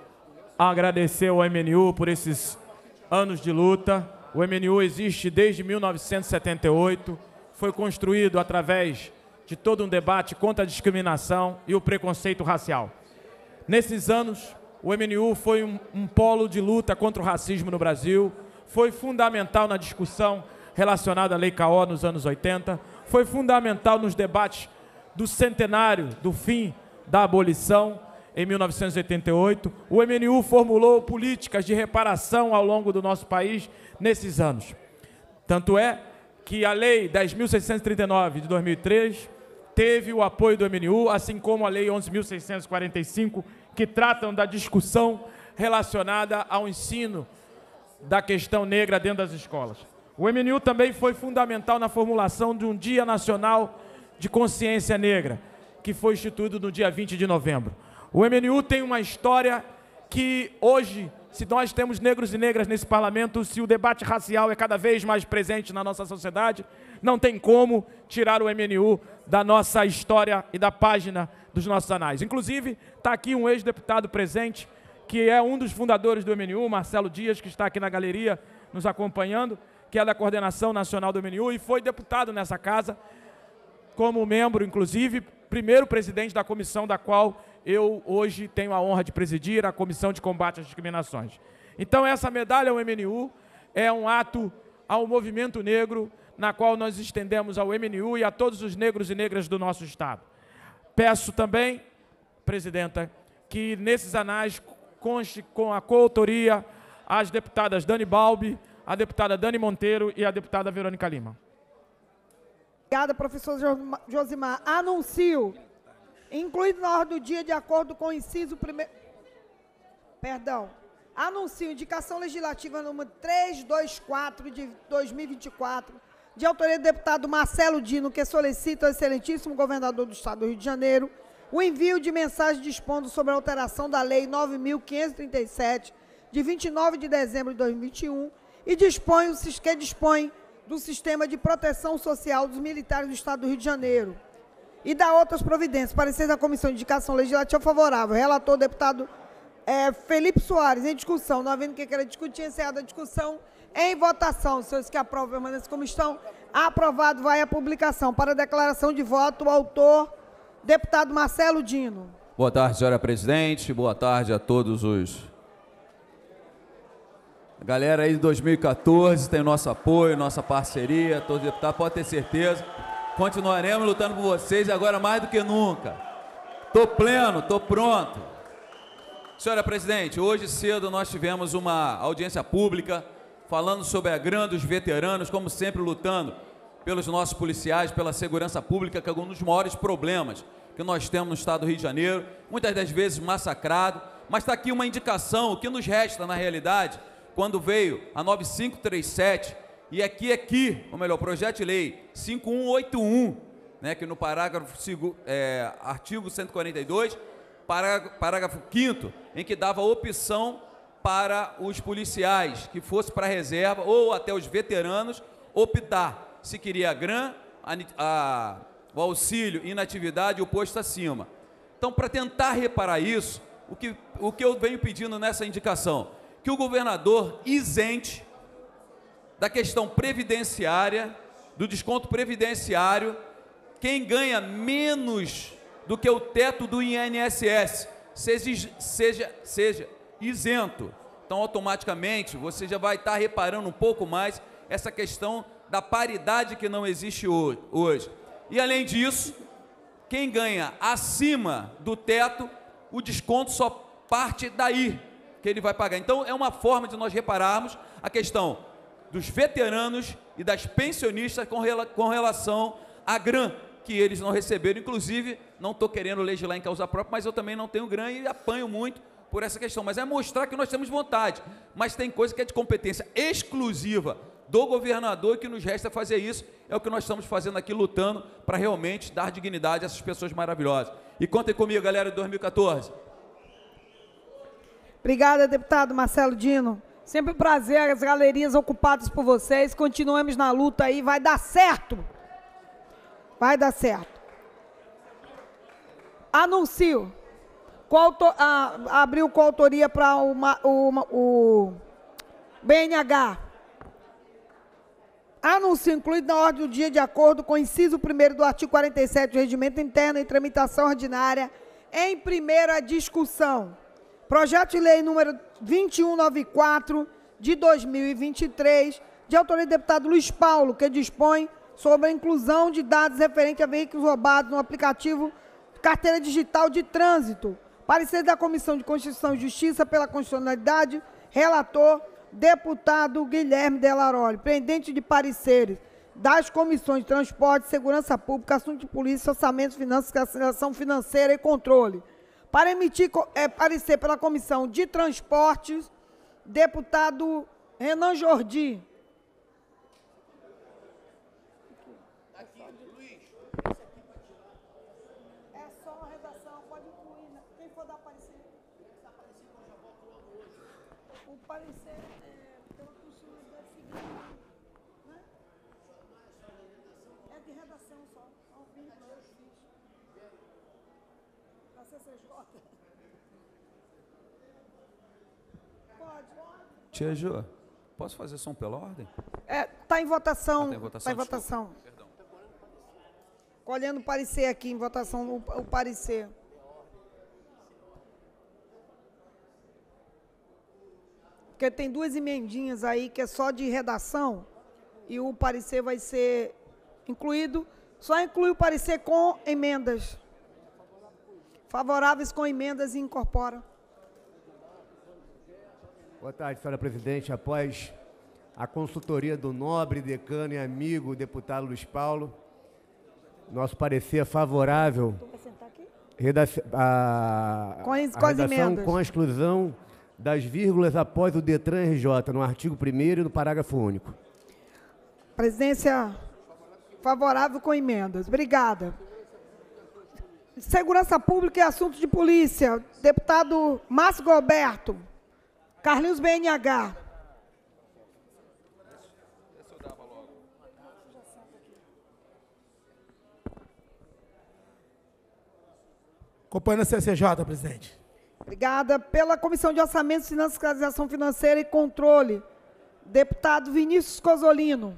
Agradecer ao M N U por esses anos de luta. O M N U existe desde mil novecentos e setenta e oito. Foi construído através de todo um debate contra a discriminação e o preconceito racial. Nesses anos, o M N U foi um, um polo de luta contra o racismo no Brasil, foi fundamental na discussão relacionada à Lei C A O nos anos oitenta, foi fundamental nos debates do centenário do fim da abolição em mil novecentos e oitenta e oito. O M N U formulou políticas de reparação ao longo do nosso país nesses anos. Tanto é que a Lei dez mil seiscentos e trinta e nove de dois mil e três teve o apoio do M N U, assim como a Lei onze mil seiscentos e quarenta e cinco, que tratam da discussão relacionada ao ensino da questão negra dentro das escolas. O M N U também foi fundamental na formulação de um Dia Nacional de Consciência Negra, que foi instituído no dia vinte de novembro. O M N U tem uma história que hoje, se nós temos negros e negras nesse parlamento, se o debate racial é cada vez mais presente na nossa sociedade, não tem como tirar o M N U da nossa história e da página dos nossos anais. Inclusive, está aqui um ex-deputado presente, que é um dos fundadores do M N U, Marcelo Dias, que está aqui na galeria nos acompanhando, que é da coordenação nacional do M N U e foi deputado nessa casa, como membro, inclusive, primeiro presidente da comissão da qual eu hoje tenho a honra de presidir, a Comissão de Combate às Discriminações. Então, essa medalha ao M N U é um ato ao movimento negro, na qual nós estendemos ao M N U e a todos os negros e negras do nosso Estado. Peço também, presidenta, que nesses anais conste com a coautoria as deputadas Dani Balbi, a deputada Dani Monteiro e a deputada Verônica Lima. Obrigada, professor Josimar. Anuncio, incluído na ordem do dia, de acordo com o inciso primeiro... Perdão. Anuncio indicação legislativa número trezentos e vinte e quatro de dois mil e vinte e quatro, de autoria do deputado Marcelo Dino, que solicita ao excelentíssimo governador do Estado do Rio de Janeiro o envio de mensagem dispondo sobre a alteração da Lei nove mil quinhentos e trinta e sete, de vinte e nove de dezembro de dois mil e vinte e um, e dispõe, que dispõe do sistema de proteção social dos militares do Estado do Rio de Janeiro e da outras providências. Parecer da Comissão de Indicação Legislativa favorável. Relator, deputado é, Felipe Soares. Em discussão. Não havendo quem queira discutir, encerrada a discussão. Em votação. Os senhores que aprovam permanecem como estão. Aprovado, vai à publicação. Para a declaração de voto, o autor, deputado Marcelo Dino. Boa tarde, senhora presidente. Boa tarde a todos os... A galera aí de dois mil e quatorze tem nosso apoio, nossa parceria, todos os deputados, pode ter certeza. Continuaremos lutando por vocês agora mais do que nunca. Estou pleno, estou pronto. Senhora presidente, hoje cedo nós tivemos uma audiência pública falando sobre a GRAN dos veteranos, como sempre lutando pelos nossos policiais, pela segurança pública, que é um dos maiores problemas que nós temos no Estado do Rio de Janeiro, muitas das vezes massacrado, mas está aqui uma indicação, o que nos resta na realidade, quando veio a nove mil quinhentos e trinta e sete, e aqui, aqui, ou melhor, projeto de lei cinco mil cento e oitenta e um, né, que no parágrafo, é, artigo cento e quarenta e dois, parágrafo, parágrafo quinto, em que dava opção para os policiais, que fosse para a reserva, ou até os veteranos, optar se queria a GRAN, a, a, o auxílio, inatividade e o posto acima. Então, para tentar reparar isso, o que, o que eu venho pedindo nessa indicação, que o governador isente da questão previdenciária, do desconto previdenciário, quem ganha menos do que o teto do I N S S, seja, seja, seja isento. Então, automaticamente, você já vai estar reparando um pouco mais essa questão da paridade que não existe hoje. E, além disso, quem ganha acima do teto, o desconto só parte daí que ele vai pagar. Então, é uma forma de nós repararmos a questão dos veteranos e das pensionistas com, rela com relação à GRAN, que eles não receberam. Inclusive, não estou querendo legislar em causa própria, mas eu também não tenho grana e apanho muito por essa questão. Mas é mostrar que nós temos vontade. Mas tem coisa que é de competência exclusiva do governador, que nos resta fazer isso. É o que nós estamos fazendo aqui, lutando para realmente dar dignidade a essas pessoas maravilhosas. E contem comigo, galera, de dois mil e quatorze. Obrigada, deputado Marcelo Dino. Sempre um prazer, as galerias ocupadas por vocês. Continuamos na luta aí, vai dar certo. Vai dar certo. Anuncio. Coautor, ah, abriu coautoria para o, o, o B N H. Anúncio incluído na ordem do dia de acordo com o inciso primeiro do artigo quarenta e sete do Regimento Interno em tramitação ordinária em primeira discussão. Projeto de lei número vinte e um noventa e quatro de dois mil e vinte e três, de autoria do deputado Luiz Paulo, que dispõe sobre a inclusão de dados referentes a veículos roubados no aplicativo Carteira Digital de Trânsito. Parecer da Comissão de Constituição e Justiça pela Constitucionalidade, relator, deputado Guilherme Delaroli, pendente de pareceres das comissões de Transporte, Segurança Pública, Assuntos de Polícia, Orçamento, Finanças, Classificação Financeira e Controle. Para emitir é, parecer pela Comissão de Transportes, deputado Renan Jordi. É só uma redação, pode incluir, né? Quem for dar parecer. O parecer é pela Constituição da seguinte, né? É de redação só, ao vivo, eu fiz. Da C C J. Pode. Tia Jô, posso fazer som pela ordem? É, está em votação. Está em votação. Tá em votação. Perdão. Colhendo o parecer aqui, em votação, o, o parecer. Porque tem duas emendinhas aí que é só de redação e o parecer vai ser incluído, só inclui o parecer com emendas. Favoráveis com emendas e incorpora. Boa tarde, senhora presidente. Após a consultoria do nobre decano e amigo deputado Luiz Paulo, nosso parecer é favorável a, com as, a com as redação emendas. Com a exclusão das vírgulas após o Detran R J, no artigo primeiro e no parágrafo único. Presidência favorável com emendas. Obrigada. Segurança Pública e Assuntos de Polícia, deputado Márcio Roberto, Carlinhos B N H. Acompanhando a C C J, presidente. Obrigada. Pela Comissão de Orçamento, Finanças, Fiscalização Financeira e Controle, deputado Vinícius Cozzolino.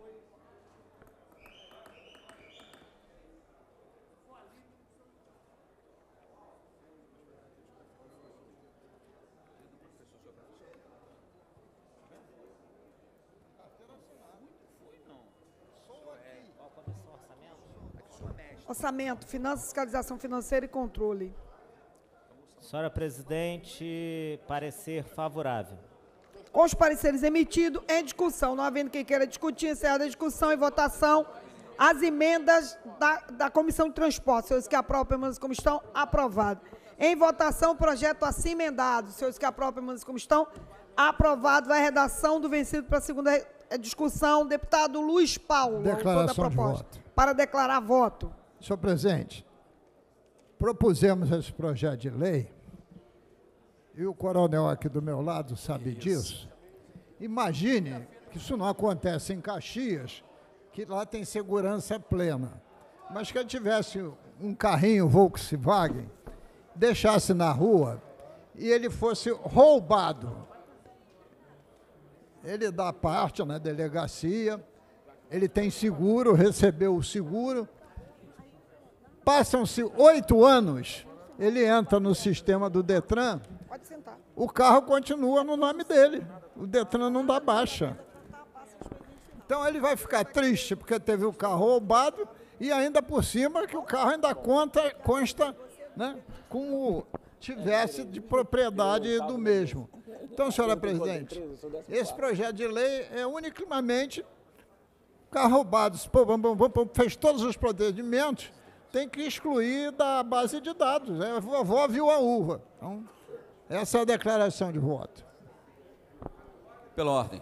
Orçamento, Finanças, Fiscalização Financeira e Controle. Senhora presidente, parecer favorável. Com os pareceres emitidos, em discussão, não havendo quem queira discutir, encerrada a discussão e votação, as emendas da, da Comissão de Transporte. Senhores que aprovam, permaneçam como estão, aprovado. Em votação, o projeto assim emendado. Senhores que aprovam, permaneçam como estão, aprovado. Vai a redação do vencido para a segunda discussão. Deputado Luiz Paulo, declaração autor da proposta, de voto. Para declarar voto. Senhor presidente, propusemos esse projeto de lei, e o coronel aqui do meu lado sabe isso. disso. Imagine que isso não acontece em Caxias, que lá tem segurança plena, mas que ele tivesse um carrinho Volkswagen, deixasse na rua e ele fosse roubado. Ele dá parte na delegacia, ele tem seguro, recebeu o seguro, passam-se oito anos, ele entra no sistema do Detran, Pode sentar. o carro continua no nome dele, o Detran não dá baixa. Então ele vai ficar triste porque teve o carro roubado e ainda por cima que o carro ainda conta, consta, né, como tivesse de propriedade do mesmo. Então, senhora presidente, esse projeto de lei é unicamente Carro roubado, pô, pô, pô, pô, fez todos os procedimentos, tem que excluir da base de dados. É, a vovó viu a uva. Então, essa é a declaração de voto. Pela ordem.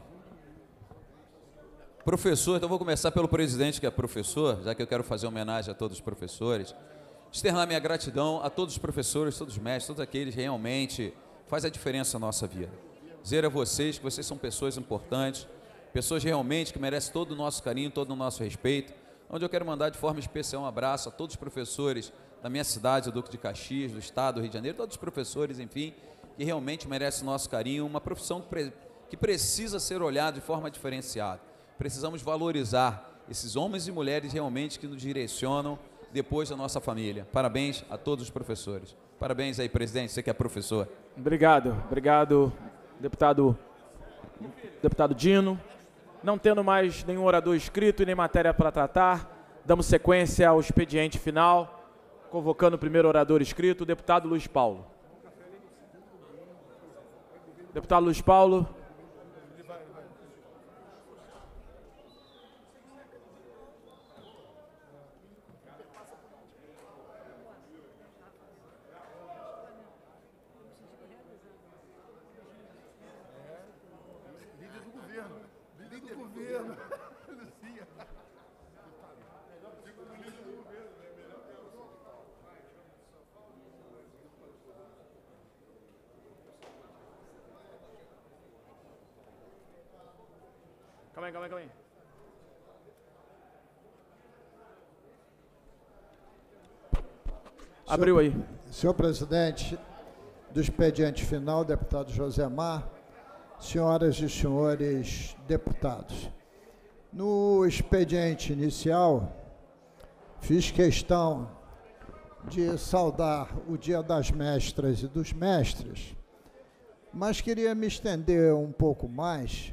Professor, então vou começar pelo presidente, que é professor, já que eu quero fazer homenagem a todos os professores. Externar minha gratidão a todos os professores, todos os mestres, todos aqueles que realmente fazem a diferença na nossa vida. Dizer a vocês que vocês são pessoas importantes, pessoas realmente que merecem todo o nosso carinho, todo o nosso respeito, onde eu quero mandar de forma especial um abraço a todos os professores da minha cidade, do Duque de Caxias, do estado do Rio de Janeiro, todos os professores, enfim, que realmente merecem o nosso carinho, uma profissão que, pre que precisa ser olhada de forma diferenciada. Precisamos valorizar esses homens e mulheres realmente que nos direcionam depois da nossa família. Parabéns a todos os professores. Parabéns aí, presidente, você que é professor. Obrigado, obrigado, deputado, deputado Dino. Não tendo mais nenhum orador inscrito e nem matéria para tratar, damos sequência ao expediente final, convocando o primeiro orador inscrito, o deputado Luiz Paulo. Deputado Luiz Paulo. Calma aí, calma aí, calma aí. Abriu aí. Senhor presidente do expediente final, deputado Josemar, senhoras e senhores deputados, no expediente inicial, fiz questão de saudar o Dia das Mestras e dos Mestres, mas queria me estender um pouco mais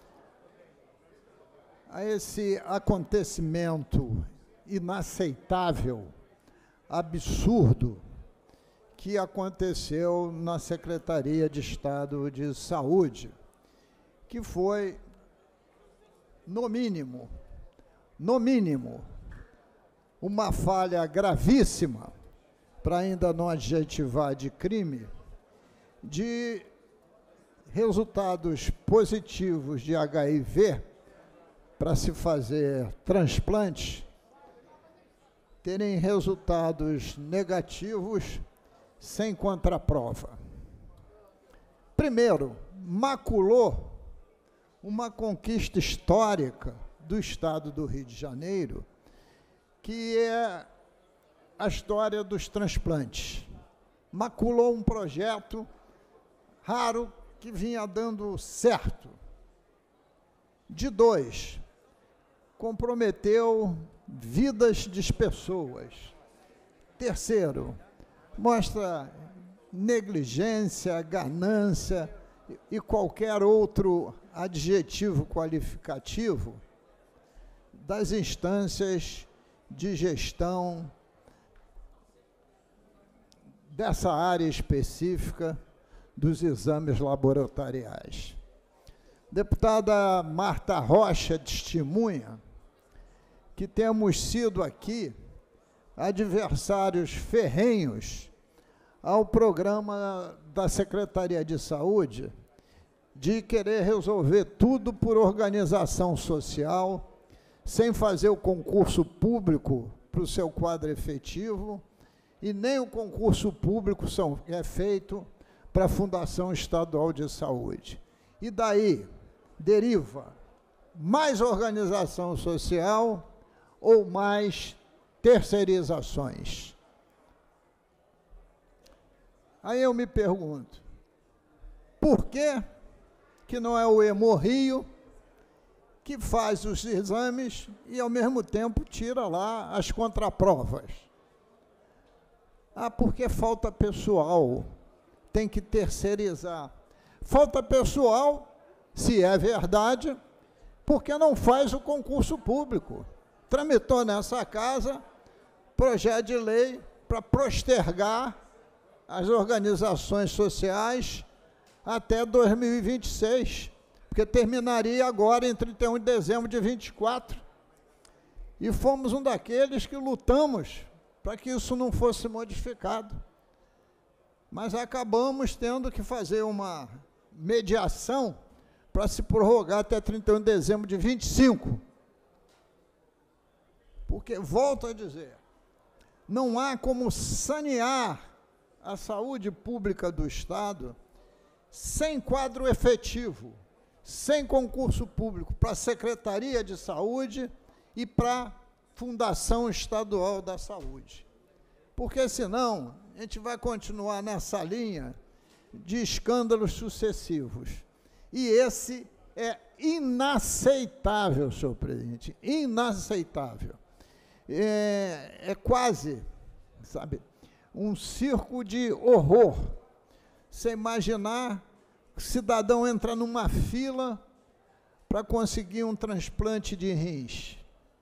a esse acontecimento inaceitável, absurdo, que aconteceu na Secretaria de Estado de Saúde, que foi, no mínimo, no mínimo, uma falha gravíssima, para ainda não adjetivar de crime, de resultados positivos de H I V para se fazer transplante, terem resultados negativos sem contraprova. Primeiro, maculou uma conquista histórica do Estado do Rio de Janeiro, que é a história dos transplantes. Maculou um projeto raro que vinha dando certo. De dois, comprometeu vidas de pessoas. Terceiro, mostra negligência, ganância e qualquer outro adjetivo qualificativo das instâncias de gestão dessa área específica dos exames laboratoriais. Deputada Marta Rocha testemunha que temos sido aqui adversários ferrenhos ao programa da Secretaria de Saúde de querer resolver tudo por organização social, sem fazer o concurso público para o seu quadro efetivo, e nem o concurso público são, é feito para a Fundação Estadual de Saúde. E daí deriva mais organização social ou mais terceirizações. Aí eu me pergunto, por que que não é o Hemorrio que faz os exames e, ao mesmo tempo, tira lá as contraprovas? Ah, porque falta pessoal, tem que terceirizar. Falta pessoal, se é verdade, porque não faz o concurso público. Tramitou nessa casa projeto de lei para postergar as organizações sociais até dois mil e vinte e seis, porque terminaria agora em trinta e um de dezembro de vinte e quatro, e fomos um daqueles que lutamos para que isso não fosse modificado. Mas acabamos tendo que fazer uma mediação para se prorrogar até trinta e um de dezembro de vinte e cinco. Porque, volto a dizer, não há como sanear a saúde pública do Estado sem quadro efetivo, sem concurso público para a Secretaria de Saúde e para a Fundação Estadual da Saúde. Porque, senão, a gente vai continuar nessa linha de escândalos sucessivos. E esse é inaceitável, senhor presidente, inaceitável. É, é quase, sabe, um circo de horror. Você imaginar o cidadão entra numa fila para conseguir um transplante de rins.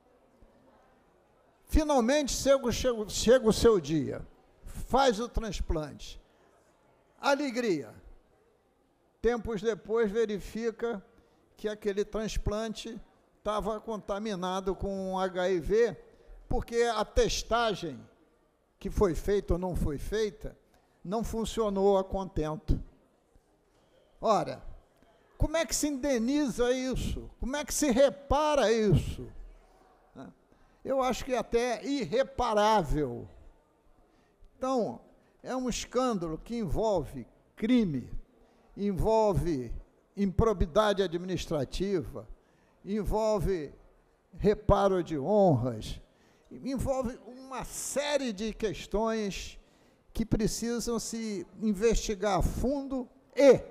Finalmente chega, chega, chega o seu dia, faz o transplante. Alegria. Tempos depois verifica que aquele transplante estava contaminado com H I V, porque a testagem que foi feita ou não foi feita não funcionou a contento. Ora, como é que se indeniza isso? Como é que se repara isso? Eu acho que é até irreparável. Então, é um escândalo que envolve crime, envolve improbidade administrativa, envolve reparo de honras, envolve uma série de questões que precisam se investigar a fundo e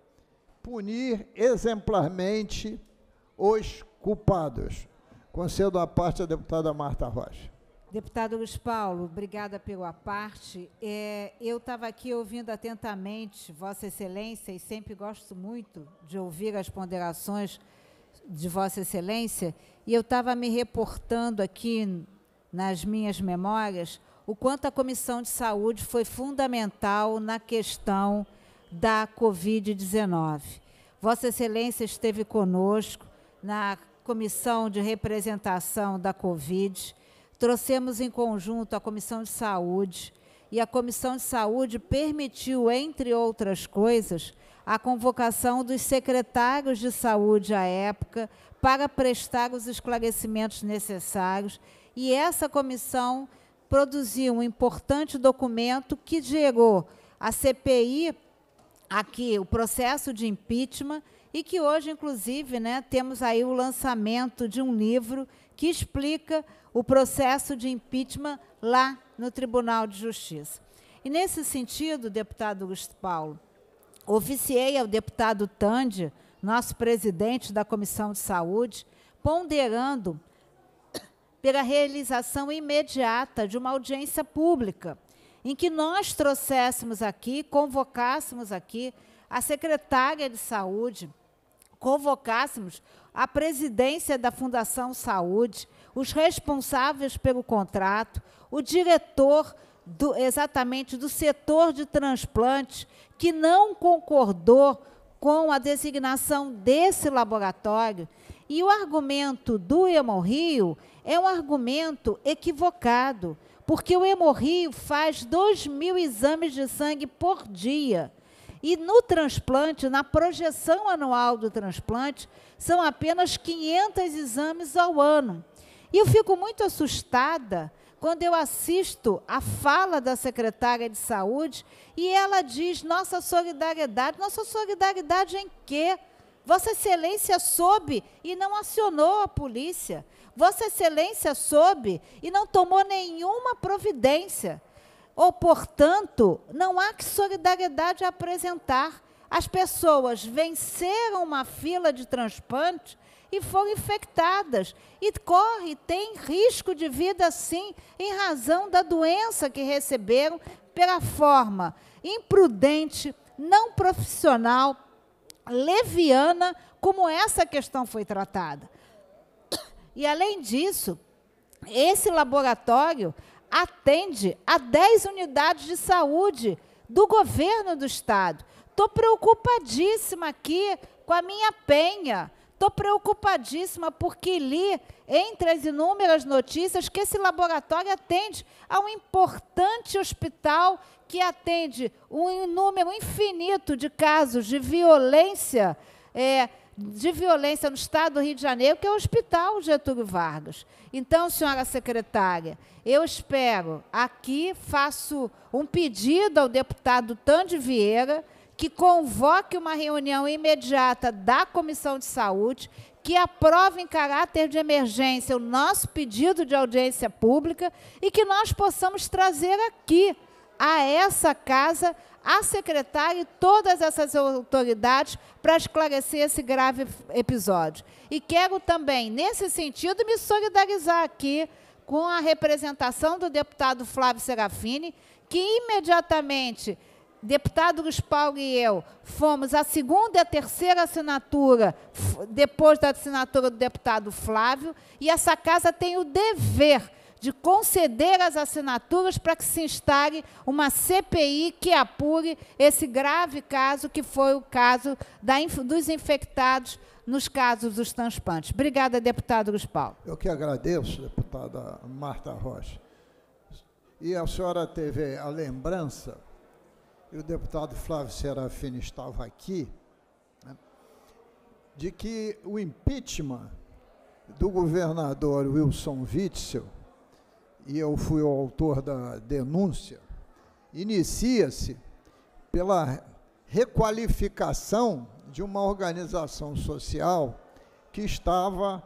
punir exemplarmente os culpados. Concedo a parte à deputada Marta Rocha. Deputado Luiz Paulo, obrigada pela parte. É, eu estava aqui ouvindo atentamente Vossa Excelência e sempre gosto muito de ouvir as ponderações de Vossa Excelência, e eu estava me reportando aqui nas minhas memórias o quanto a Comissão de Saúde foi fundamental na questão da Covid dezenove. Vossa Excelência esteve conosco na Comissão de Representação da Covid, trouxemos em conjunto a Comissão de Saúde, e a Comissão de Saúde permitiu, entre outras coisas, a convocação dos secretários de saúde à época para prestar os esclarecimentos necessários, e essa comissão produziu um importante documento que gerou a C P I, aqui, o processo de impeachment, e que hoje, inclusive, né, temos aí o lançamento de um livro que explica o processo de impeachment lá no Tribunal de Justiça. E, nesse sentido, deputado Luiz Paulo, oficiei ao deputado Tandi, nosso presidente da Comissão de Saúde, ponderando pela realização imediata de uma audiência pública, em que nós trouxéssemos aqui, convocássemos aqui a secretária de Saúde, convocássemos a presidência da Fundação Saúde, os responsáveis pelo contrato, o diretor do, exatamente do setor de transplante, que não concordou com a designação desse laboratório. E o argumento do Hemorrio é um argumento equivocado, porque o Hemorrio faz dois mil exames de sangue por dia. E no transplante, na projeção anual do transplante, são apenas quinhentos exames ao ano. E eu fico muito assustada quando eu assisto a fala da secretária de Saúde e ela diz, nossa solidariedade. Nossa solidariedade em quê? Vossa Excelência soube e não acionou a polícia. Vossa Excelência soube e não tomou nenhuma providência. Ou, portanto, não há que solidariedade a apresentar. As pessoas venceram uma fila de transplante e foram infectadas. E corre, tem risco de vida, sim, em razão da doença que receberam pela forma imprudente, não profissional, leviana, como essa questão foi tratada. E, além disso, esse laboratório atende a dez unidades de saúde do governo do Estado. Estou preocupadíssima aqui com a minha penha, Estou preocupadíssima porque li, entre as inúmeras notícias, que esse laboratório atende a um importante hospital que atende um número infinito de casos de violência, é, de violência no estado do Rio de Janeiro, que é o Hospital Getúlio Vargas. Então, senhora secretária, eu espero, aqui faço um pedido ao deputado Tande Vieira, que convoque uma reunião imediata da Comissão de Saúde, que aprove em caráter de emergência o nosso pedido de audiência pública e que nós possamos trazer aqui, a essa casa, a secretária e todas essas autoridades para esclarecer esse grave episódio. E quero também, nesse sentido, me solidarizar aqui com a representação do deputado Flávio Serafini, que imediatamente deputado Luiz Paulo e eu fomos a segunda e a terceira assinatura, depois da assinatura do deputado Flávio, e essa casa tem o dever de conceder as assinaturas para que se instale uma C P I que apure esse grave caso, que foi o caso da, dos infectados nos casos dos transplantes. Obrigada, deputado Luiz Paulo. Eu que agradeço, deputada Marta Rocha. E a senhora teve a lembrança, e o deputado Flávio Serafini estava aqui, né, de que o impeachment do governador Wilson Witzel, e eu fui o autor da denúncia, inicia-se pela requalificação de uma organização social que estava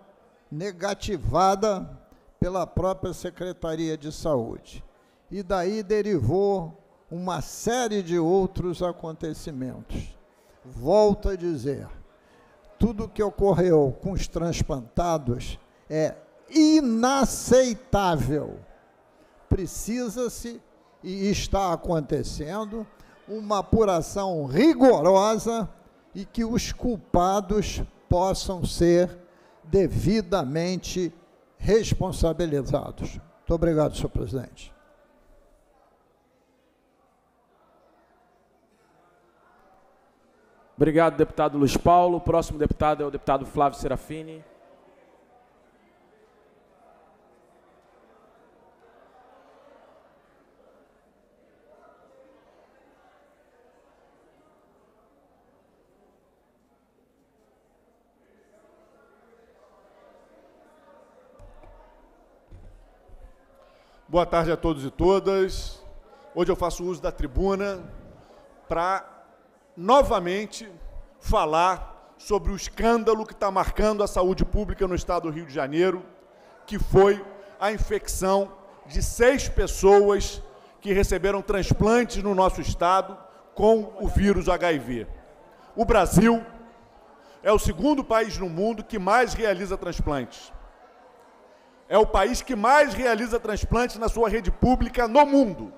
negativada pela própria Secretaria de Saúde. E daí derivou uma série de outros acontecimentos. Volto a dizer, tudo que ocorreu com os transplantados é inaceitável. Precisa-se, e está acontecendo, uma apuração rigorosa e que os culpados possam ser devidamente responsabilizados. Muito obrigado, senhor presidente. Obrigado, deputado Luiz Paulo. O próximo deputado é o deputado Flávio Serafini. Boa tarde a todos e todas. Hoje eu faço uso da tribuna para novamente falar sobre o escândalo que está marcando a saúde pública no estado do Rio de Janeiro, que foi a infecção de seis pessoas que receberam transplantes no nosso estado com o vírus H I V. O Brasil é o segundo país no mundo que mais realiza transplantes. É o país que mais realiza transplantes na sua rede pública no mundo.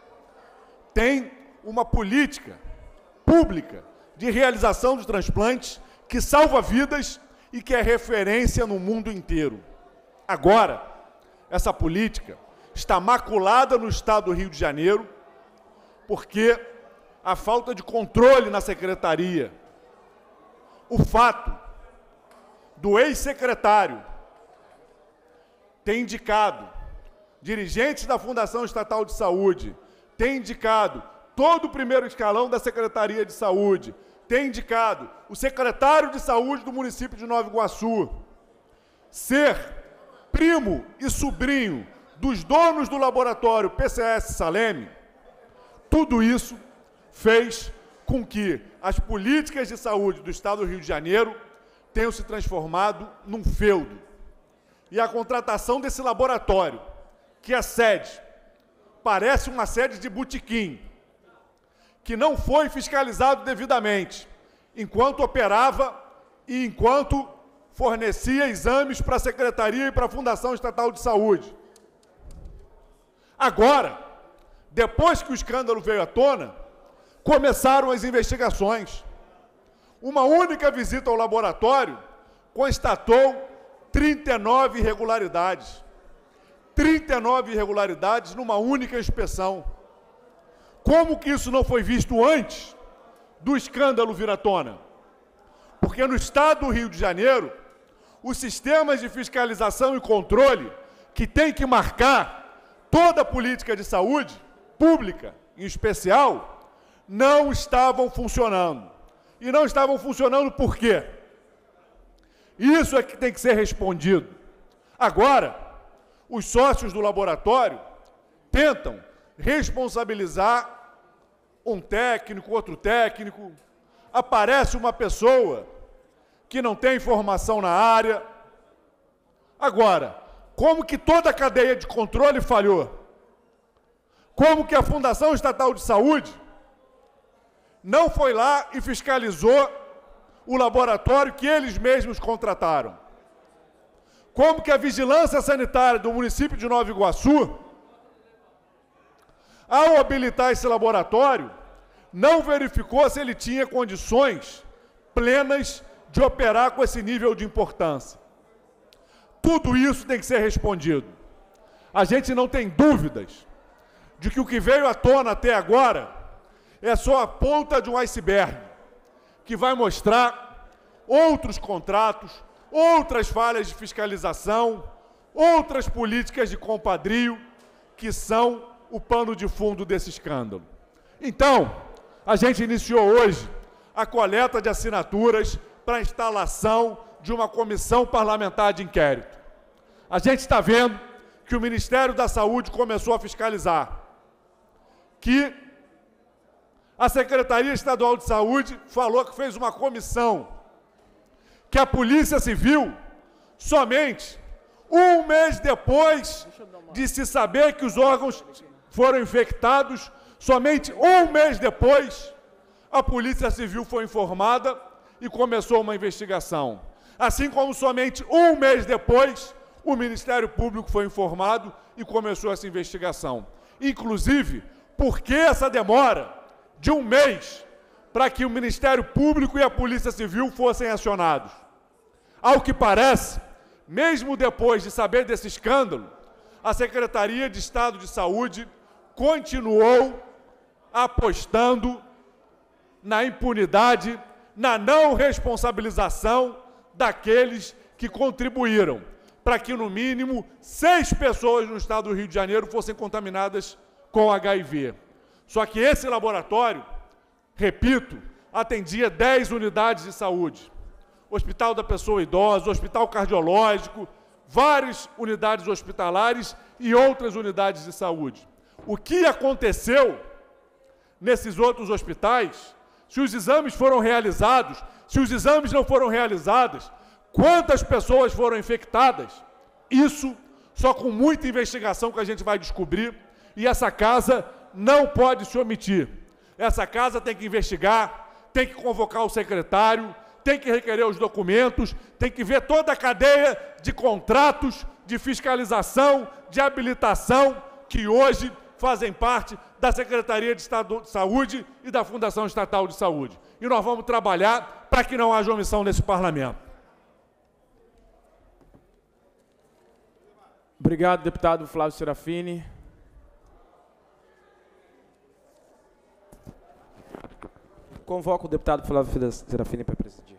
Tem uma política pública de realização de transplantes que salva vidas e que é referência no mundo inteiro. Agora, essa política está maculada no estado do Rio de Janeiro porque a falta de controle na secretaria, o fato do ex-secretário ter indicado, dirigentes da Fundação Estatal de Saúde, ter indicado todo o primeiro escalão da Secretaria de Saúde, tem indicado o secretário de Saúde do município de Nova Iguaçu, ser primo e sobrinho dos donos do laboratório P C S Salem, tudo isso fez com que as políticas de saúde do estado do Rio de Janeiro tenham se transformado num feudo. E a contratação desse laboratório, que a sede parece uma sede de botequim, que não foi fiscalizado devidamente, enquanto operava e enquanto fornecia exames para a Secretaria e para a Fundação Estatal de Saúde. Agora, depois que o escândalo veio à tona, começaram as investigações. Uma única visita ao laboratório constatou trinta e nove irregularidades. trinta e nove irregularidades numa única inspeção. Como que isso não foi visto antes do escândalo vir à tona? Porque no estado do Rio de Janeiro, os sistemas de fiscalização e controle que tem que marcar toda a política de saúde pública, em especial, não estavam funcionando. E não estavam funcionando por quê? Isso é que tem que ser respondido. Agora, os sócios do laboratório tentam responsabilizar um técnico, outro técnico. Aparece uma pessoa que não tem formação na área. Agora, como que toda a cadeia de controle falhou? Como que a Fundação Estatal de Saúde não foi lá e fiscalizou o laboratório que eles mesmos contrataram? Como que a Vigilância Sanitária do município de Nova Iguaçu, ao habilitar esse laboratório, não verificou se ele tinha condições plenas de operar com esse nível de importância? Tudo isso tem que ser respondido. A gente não tem dúvidas de que o que veio à tona até agora é só a ponta de um iceberg, que vai mostrar outros contratos, outras falhas de fiscalização, outras políticas de compadrio, que são o pano de fundo desse escândalo. Então, a gente iniciou hoje a coleta de assinaturas para a instalação de uma comissão parlamentar de inquérito. A gente está vendo que o Ministério da Saúde começou a fiscalizar, que a Secretaria Estadual de Saúde falou que fez uma comissão, que a Polícia Civil, somente um mês depois de se saber que os órgãos foram infectados, somente um mês depois, a Polícia Civil foi informada e começou uma investigação. Assim como somente um mês depois, o Ministério Público foi informado e começou essa investigação. Inclusive, por que essa demora de um mês para que o Ministério Público e a Polícia Civil fossem acionados? Ao que parece, mesmo depois de saber desse escândalo, a Secretaria de Estado de Saúde continuou apostando na impunidade, na não responsabilização daqueles que contribuíram para que, no mínimo, seis pessoas no estado do Rio de Janeiro fossem contaminadas com H I V. Só que esse laboratório, repito, atendia dez unidades de saúde. Hospital da Pessoa Idosa, Hospital Cardiológico, várias unidades hospitalares e outras unidades de saúde. O que aconteceu nesses outros hospitais? Se os exames foram realizados, se os exames não foram realizados, quantas pessoas foram infectadas? Isso só com muita investigação que a gente vai descobrir, e essa casa não pode se omitir. Essa casa tem que investigar, tem que convocar o secretário, tem que requerer os documentos, tem que ver toda a cadeia de contratos, de fiscalização, de habilitação, que hoje fazem parte da Secretaria de Estado de Saúde e da Fundação Estatal de Saúde. E nós vamos trabalhar para que não haja omissão nesse parlamento. Obrigado, deputado Flávio Serafini. Convoco o deputado Flávio Serafini para presidir.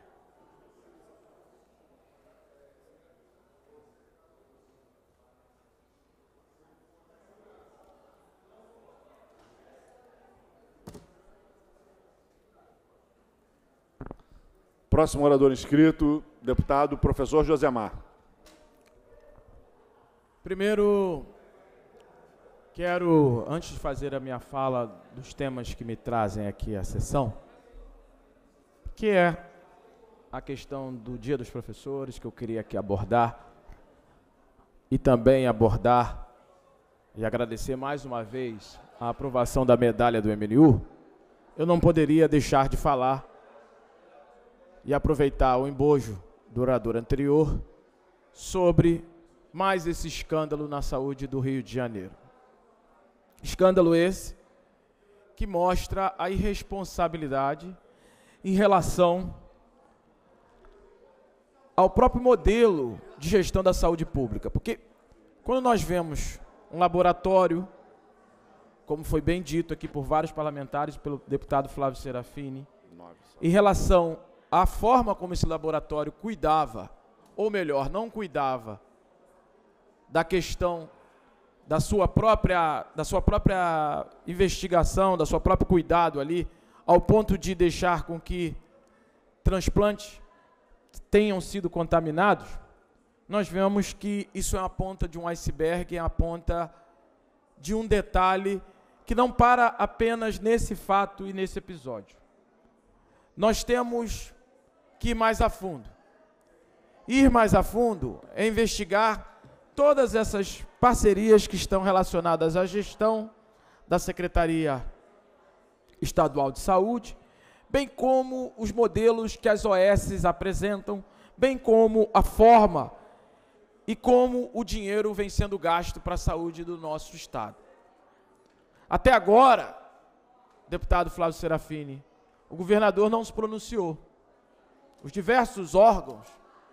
Próximo orador inscrito, deputado professor Josemar. Primeiro, quero, antes de fazer a minha fala dos temas que me trazem aqui à sessão, que é a questão do Dia dos Professores, que eu queria aqui abordar, e também abordar e agradecer mais uma vez a aprovação da medalha do M N U, eu não poderia deixar de falar e aproveitar o embojo do orador anterior sobre mais esse escândalo na saúde do Rio de Janeiro. Escândalo esse que mostra a irresponsabilidade em relação ao próprio modelo de gestão da saúde pública. Porque quando nós vemos um laboratório, como foi bem dito aqui por vários parlamentares, pelo deputado Flávio Serafini, em relação a forma como esse laboratório cuidava, ou melhor, não cuidava, da questão da sua própria, da sua própria investigação, da sua própria cuidado ali, ao ponto de deixar com que transplantes tenham sido contaminados, nós vemos que isso é a ponta de um iceberg, é a ponta de um detalhe que não para apenas nesse fato e nesse episódio. Nós temos que ir mais a fundo. Ir mais a fundo é investigar todas essas parcerias que estão relacionadas à gestão da Secretaria Estadual de Saúde, bem como os modelos que as O S apresentam, bem como a forma e como o dinheiro vem sendo gasto para a saúde do nosso Estado. Até agora, deputado Flávio Serafini, o governador não se pronunciou. Os diversos órgãos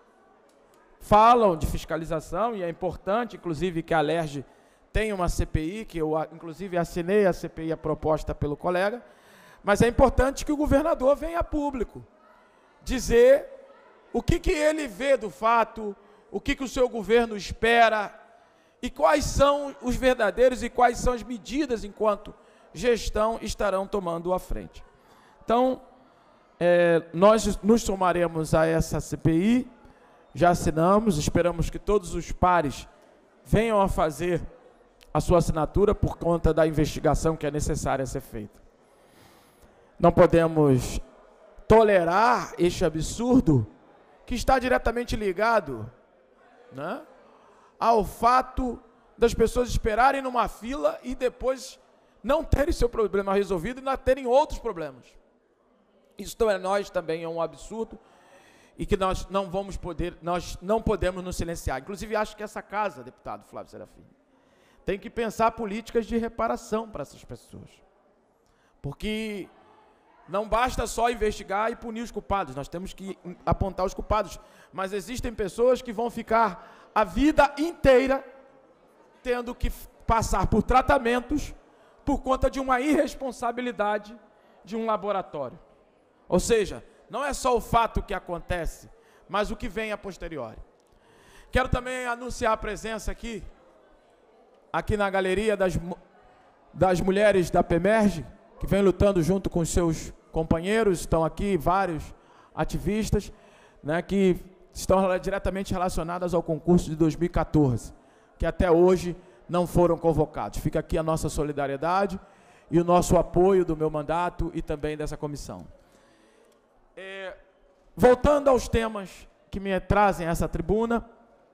falam de fiscalização, e é importante, inclusive, que a Alerj tenha uma C P I, que eu, inclusive, assinei a C P I a proposta pelo colega, mas é importante que o governador venha a público dizer o que, que ele vê do fato, o que, que o seu governo espera e quais são os verdadeiros e quais são as medidas enquanto gestão estarão tomando à frente. Então, é, nós nos somaremos a essa C P I, já assinamos, esperamos que todos os pares venham a fazer a sua assinatura por conta da investigação que é necessária ser feita. Não podemos tolerar este absurdo que está diretamente ligado, né, ao fato das pessoas esperarem numa fila e depois não terem seu problema resolvido e ainda terem outros problemas. Isso para nós também é um absurdo e que nós não vamos poder, nós não podemos nos silenciar. Inclusive, acho que essa casa, deputado Flávio Serafini, tem que pensar políticas de reparação para essas pessoas. Porque não basta só investigar e punir os culpados, nós temos que apontar os culpados. Mas existem pessoas que vão ficar a vida inteira tendo que passar por tratamentos por conta de uma irresponsabilidade de um laboratório. Ou seja, não é só o fato que acontece, mas o que vem a posteriori. Quero também anunciar a presença aqui, aqui na galeria das, das mulheres da PEMERGE, que vem lutando junto com os seus companheiros, estão aqui vários ativistas, né, que estão diretamente relacionadas ao concurso de dois mil e quatorze, que até hoje não foram convocados. Fica aqui a nossa solidariedade e o nosso apoio do meu mandato e também dessa comissão. É, voltando aos temas que me trazem a essa tribuna,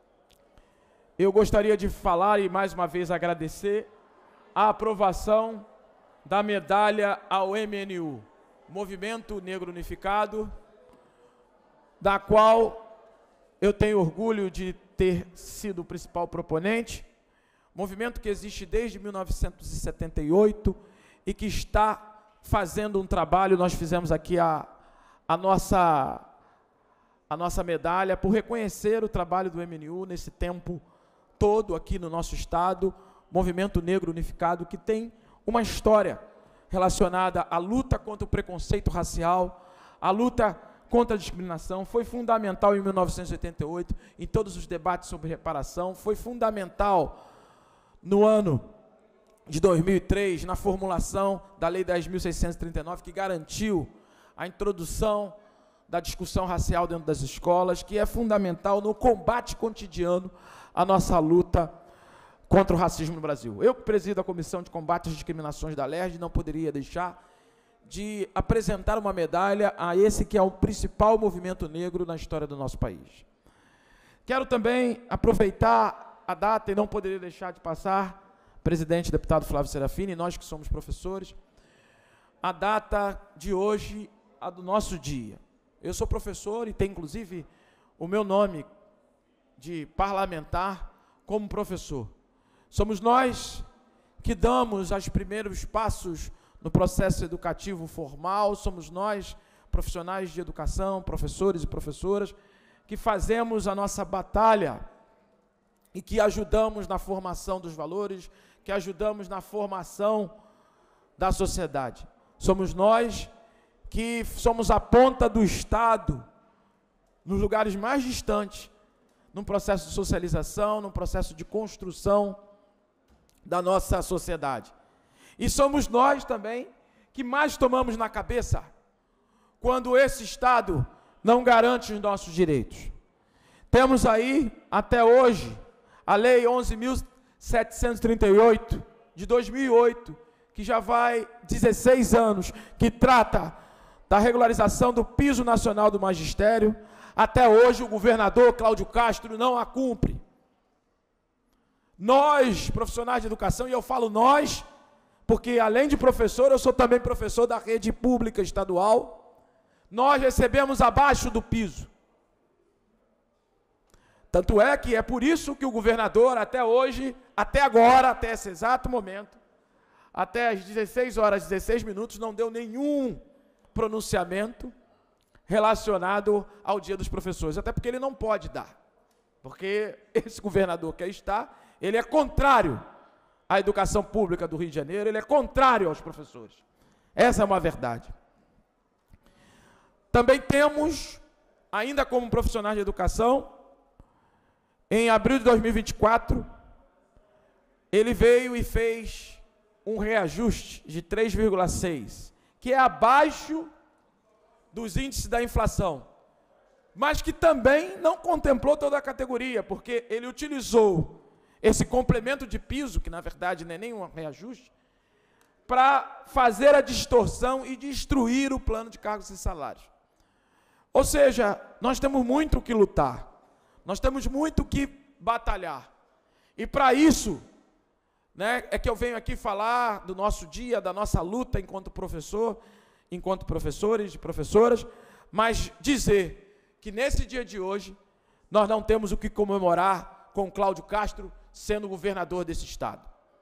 eu gostaria de falar e mais uma vez agradecer a aprovação da medalha ao M N U, Movimento Negro Unificado, da qual eu tenho orgulho de ter sido o principal proponente, movimento que existe desde mil novecentos e setenta e oito e que está fazendo um trabalho. Nós fizemos aqui a, a, nossa, a nossa medalha por reconhecer o trabalho do M N U nesse tempo todo aqui no nosso estado, Movimento Negro Unificado, que tem uma história relacionada à luta contra o preconceito racial, à luta contra a discriminação. Foi fundamental em mil novecentos e oitenta e oito, em todos os debates sobre reparação, foi fundamental no ano de dois mil e três, na formulação da Lei dez mil seiscentos e trinta e nove, que garantiu a introdução da discussão racial dentro das escolas, que é fundamental no combate cotidiano à nossa luta contra o racismo no Brasil. Eu que presido a Comissão de Combate às Discriminações da Alerj, não poderia deixar de apresentar uma medalha a esse que é o principal movimento negro na história do nosso país. Quero também aproveitar a data e não poderia deixar de passar, presidente, deputado Flávio Serafini, nós que somos professores, a data de hoje, a do nosso dia. Eu sou professor e tenho, inclusive, o meu nome de parlamentar como professor. Somos nós que damos os primeiros passos no processo educativo formal, somos nós, profissionais de educação, professores e professoras, que fazemos a nossa batalha e que ajudamos na formação dos valores, que ajudamos na formação da sociedade. Somos nós que somos a ponta do Estado, nos lugares mais distantes, num processo de socialização, num processo de construção da nossa sociedade. E somos nós também que mais tomamos na cabeça quando esse Estado não garante os nossos direitos. Temos aí, até hoje, a Lei onze mil setecentos e trinta e oito, de dois mil e oito, que já vai dezesseis anos, que trata da regularização do piso nacional do magistério. Até hoje, o governador Cláudio Castro não a cumpre. Nós, profissionais de educação, e eu falo nós, porque além de professor, eu sou também professor da rede pública estadual, nós recebemos abaixo do piso. Tanto é que é por isso que o governador, até hoje, até agora, até esse exato momento, até às dezesseis horas e dezesseis minutos, não deu nenhum pronunciamento relacionado ao Dia dos Professores, até porque ele não pode dar, porque esse governador que aí está, ele é contrário à educação pública do Rio de Janeiro, ele é contrário aos professores. Essa é uma verdade. Também temos, ainda como profissionais de educação, em abril de dois mil e vinte e quatro, ele veio e fez um reajuste de três vírgula seis, que é abaixo dos índices da inflação, mas que também não contemplou toda a categoria, porque ele utilizou esse complemento de piso, que na verdade não é nem um reajuste, para fazer a distorção e destruir o plano de cargos e salários. Ou seja, nós temos muito o que lutar, nós temos muito o que batalhar, e para isso, né, é que eu venho aqui falar do nosso dia, da nossa luta enquanto professor, enquanto professores e professoras, mas dizer que nesse dia de hoje, nós não temos o que comemorar com Cláudio Castro sendo governador desse estado.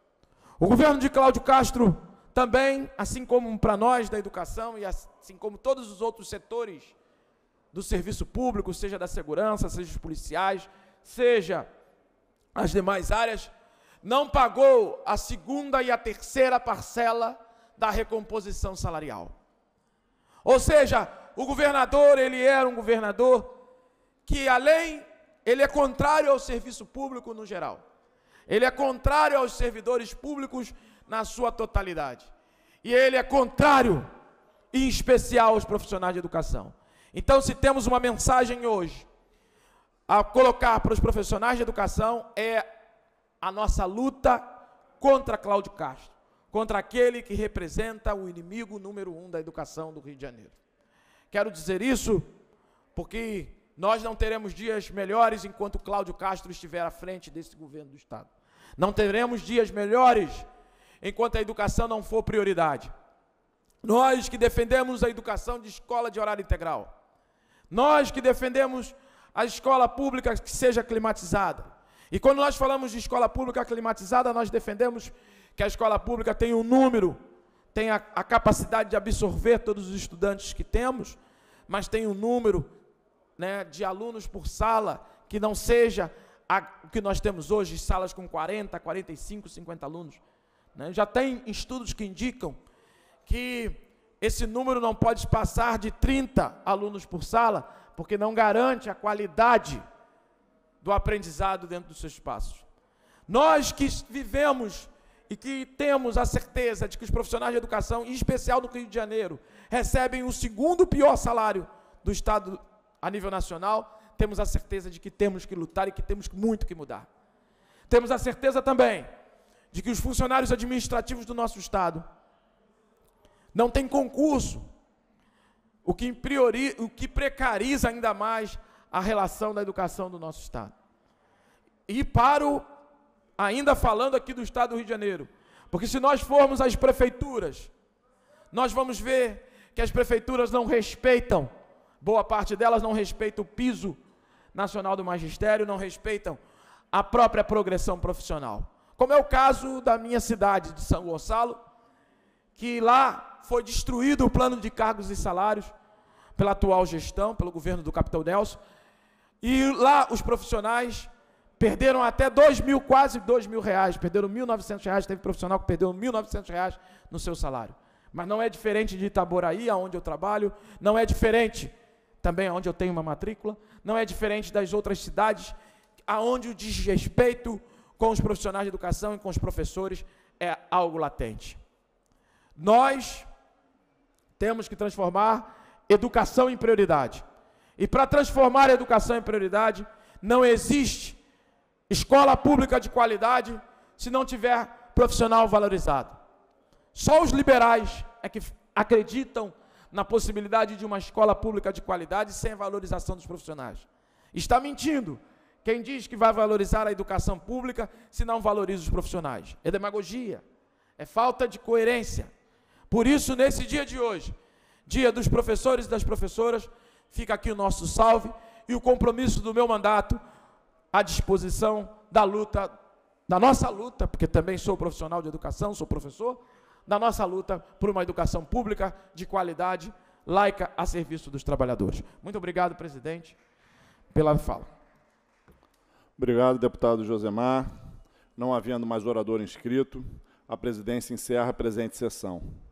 O governo de Cláudio Castro também, assim como para nós da educação e assim como todos os outros setores do serviço público, seja da segurança, seja os policiais, seja as demais áreas, não pagou a segunda e a terceira parcela da recomposição salarial. Ou seja, o governador, ele era um governador que, além, ele é contrário ao serviço público no geral. Ele é contrário aos servidores públicos na sua totalidade. E ele é contrário, em especial, aos profissionais de educação. Então, se temos uma mensagem hoje a colocar para os profissionais de educação, é a nossa luta contra Cláudio Castro, contra aquele que representa o inimigo número um da educação do Rio de Janeiro. Quero dizer isso porque nós não teremos dias melhores enquanto Cláudio Castro estiver à frente desse governo do Estado. Não teremos dias melhores enquanto a educação não for prioridade. Nós que defendemos a educação de escola de horário integral, nós que defendemos a escola pública que seja climatizada. E quando nós falamos de escola pública climatizada, nós defendemos que a escola pública tem um número, tem a, a capacidade de absorver todos os estudantes que temos, mas tem um número, né, de alunos por sala que não seja a, o que nós temos hoje, salas com quarenta, quarenta e cinco, cinquenta alunos. Né? Já tem estudos que indicam que esse número não pode passar de trinta alunos por sala, porque não garante a qualidade do aprendizado dentro dos seus espaços. Nós que vivemos e que temos a certeza de que os profissionais de educação, em especial no Rio de Janeiro, recebem o segundo pior salário do Estado a nível nacional, temos a certeza de que temos que lutar e que temos muito que mudar. Temos a certeza também de que os funcionários administrativos do nosso Estado não têm concurso, o que, priori, o que precariza ainda mais a relação da educação do nosso Estado. E paro, ainda falando aqui do Estado do Rio de Janeiro, porque se nós formos às prefeituras, nós vamos ver que as prefeituras não respeitam, boa parte delas não respeitam o piso nacional do magistério, não respeitam a própria progressão profissional. Como é o caso da minha cidade, de São Gonçalo, que lá foi destruído o plano de cargos e salários pela atual gestão, pelo governo do capitão Nelson, e lá os profissionais perderam até dois mil, quase dois mil reais, perderam mil e novecentos reais, teve profissional que perdeu mil e novecentos reais no seu salário. mas não é diferente de Itaboraí, onde eu trabalho, não é diferente também onde eu tenho uma matrícula, não é diferente das outras cidades, aonde o desrespeito com os profissionais de educação e com os professores é algo latente. Nós temos que transformar educação em prioridade. E para transformar a educação em prioridade, não existe escola pública de qualidade se não tiver profissional valorizado. Só os liberais é que acreditam na possibilidade de uma escola pública de qualidade sem a valorização dos profissionais. Está mentindo quem diz que vai valorizar a educação pública se não valoriza os profissionais. É demagogia, é falta de coerência. Por isso, nesse dia de hoje, dia dos professores e das professoras, fica aqui o nosso salve e o compromisso do meu mandato à disposição da luta, da nossa luta, porque também sou profissional de educação, sou professor, da nossa luta por uma educação pública de qualidade, laica, a serviço dos trabalhadores. Muito obrigado, presidente, pela fala. Obrigado, deputado Josemar. Não havendo mais orador inscrito, a presidência encerra a presente sessão.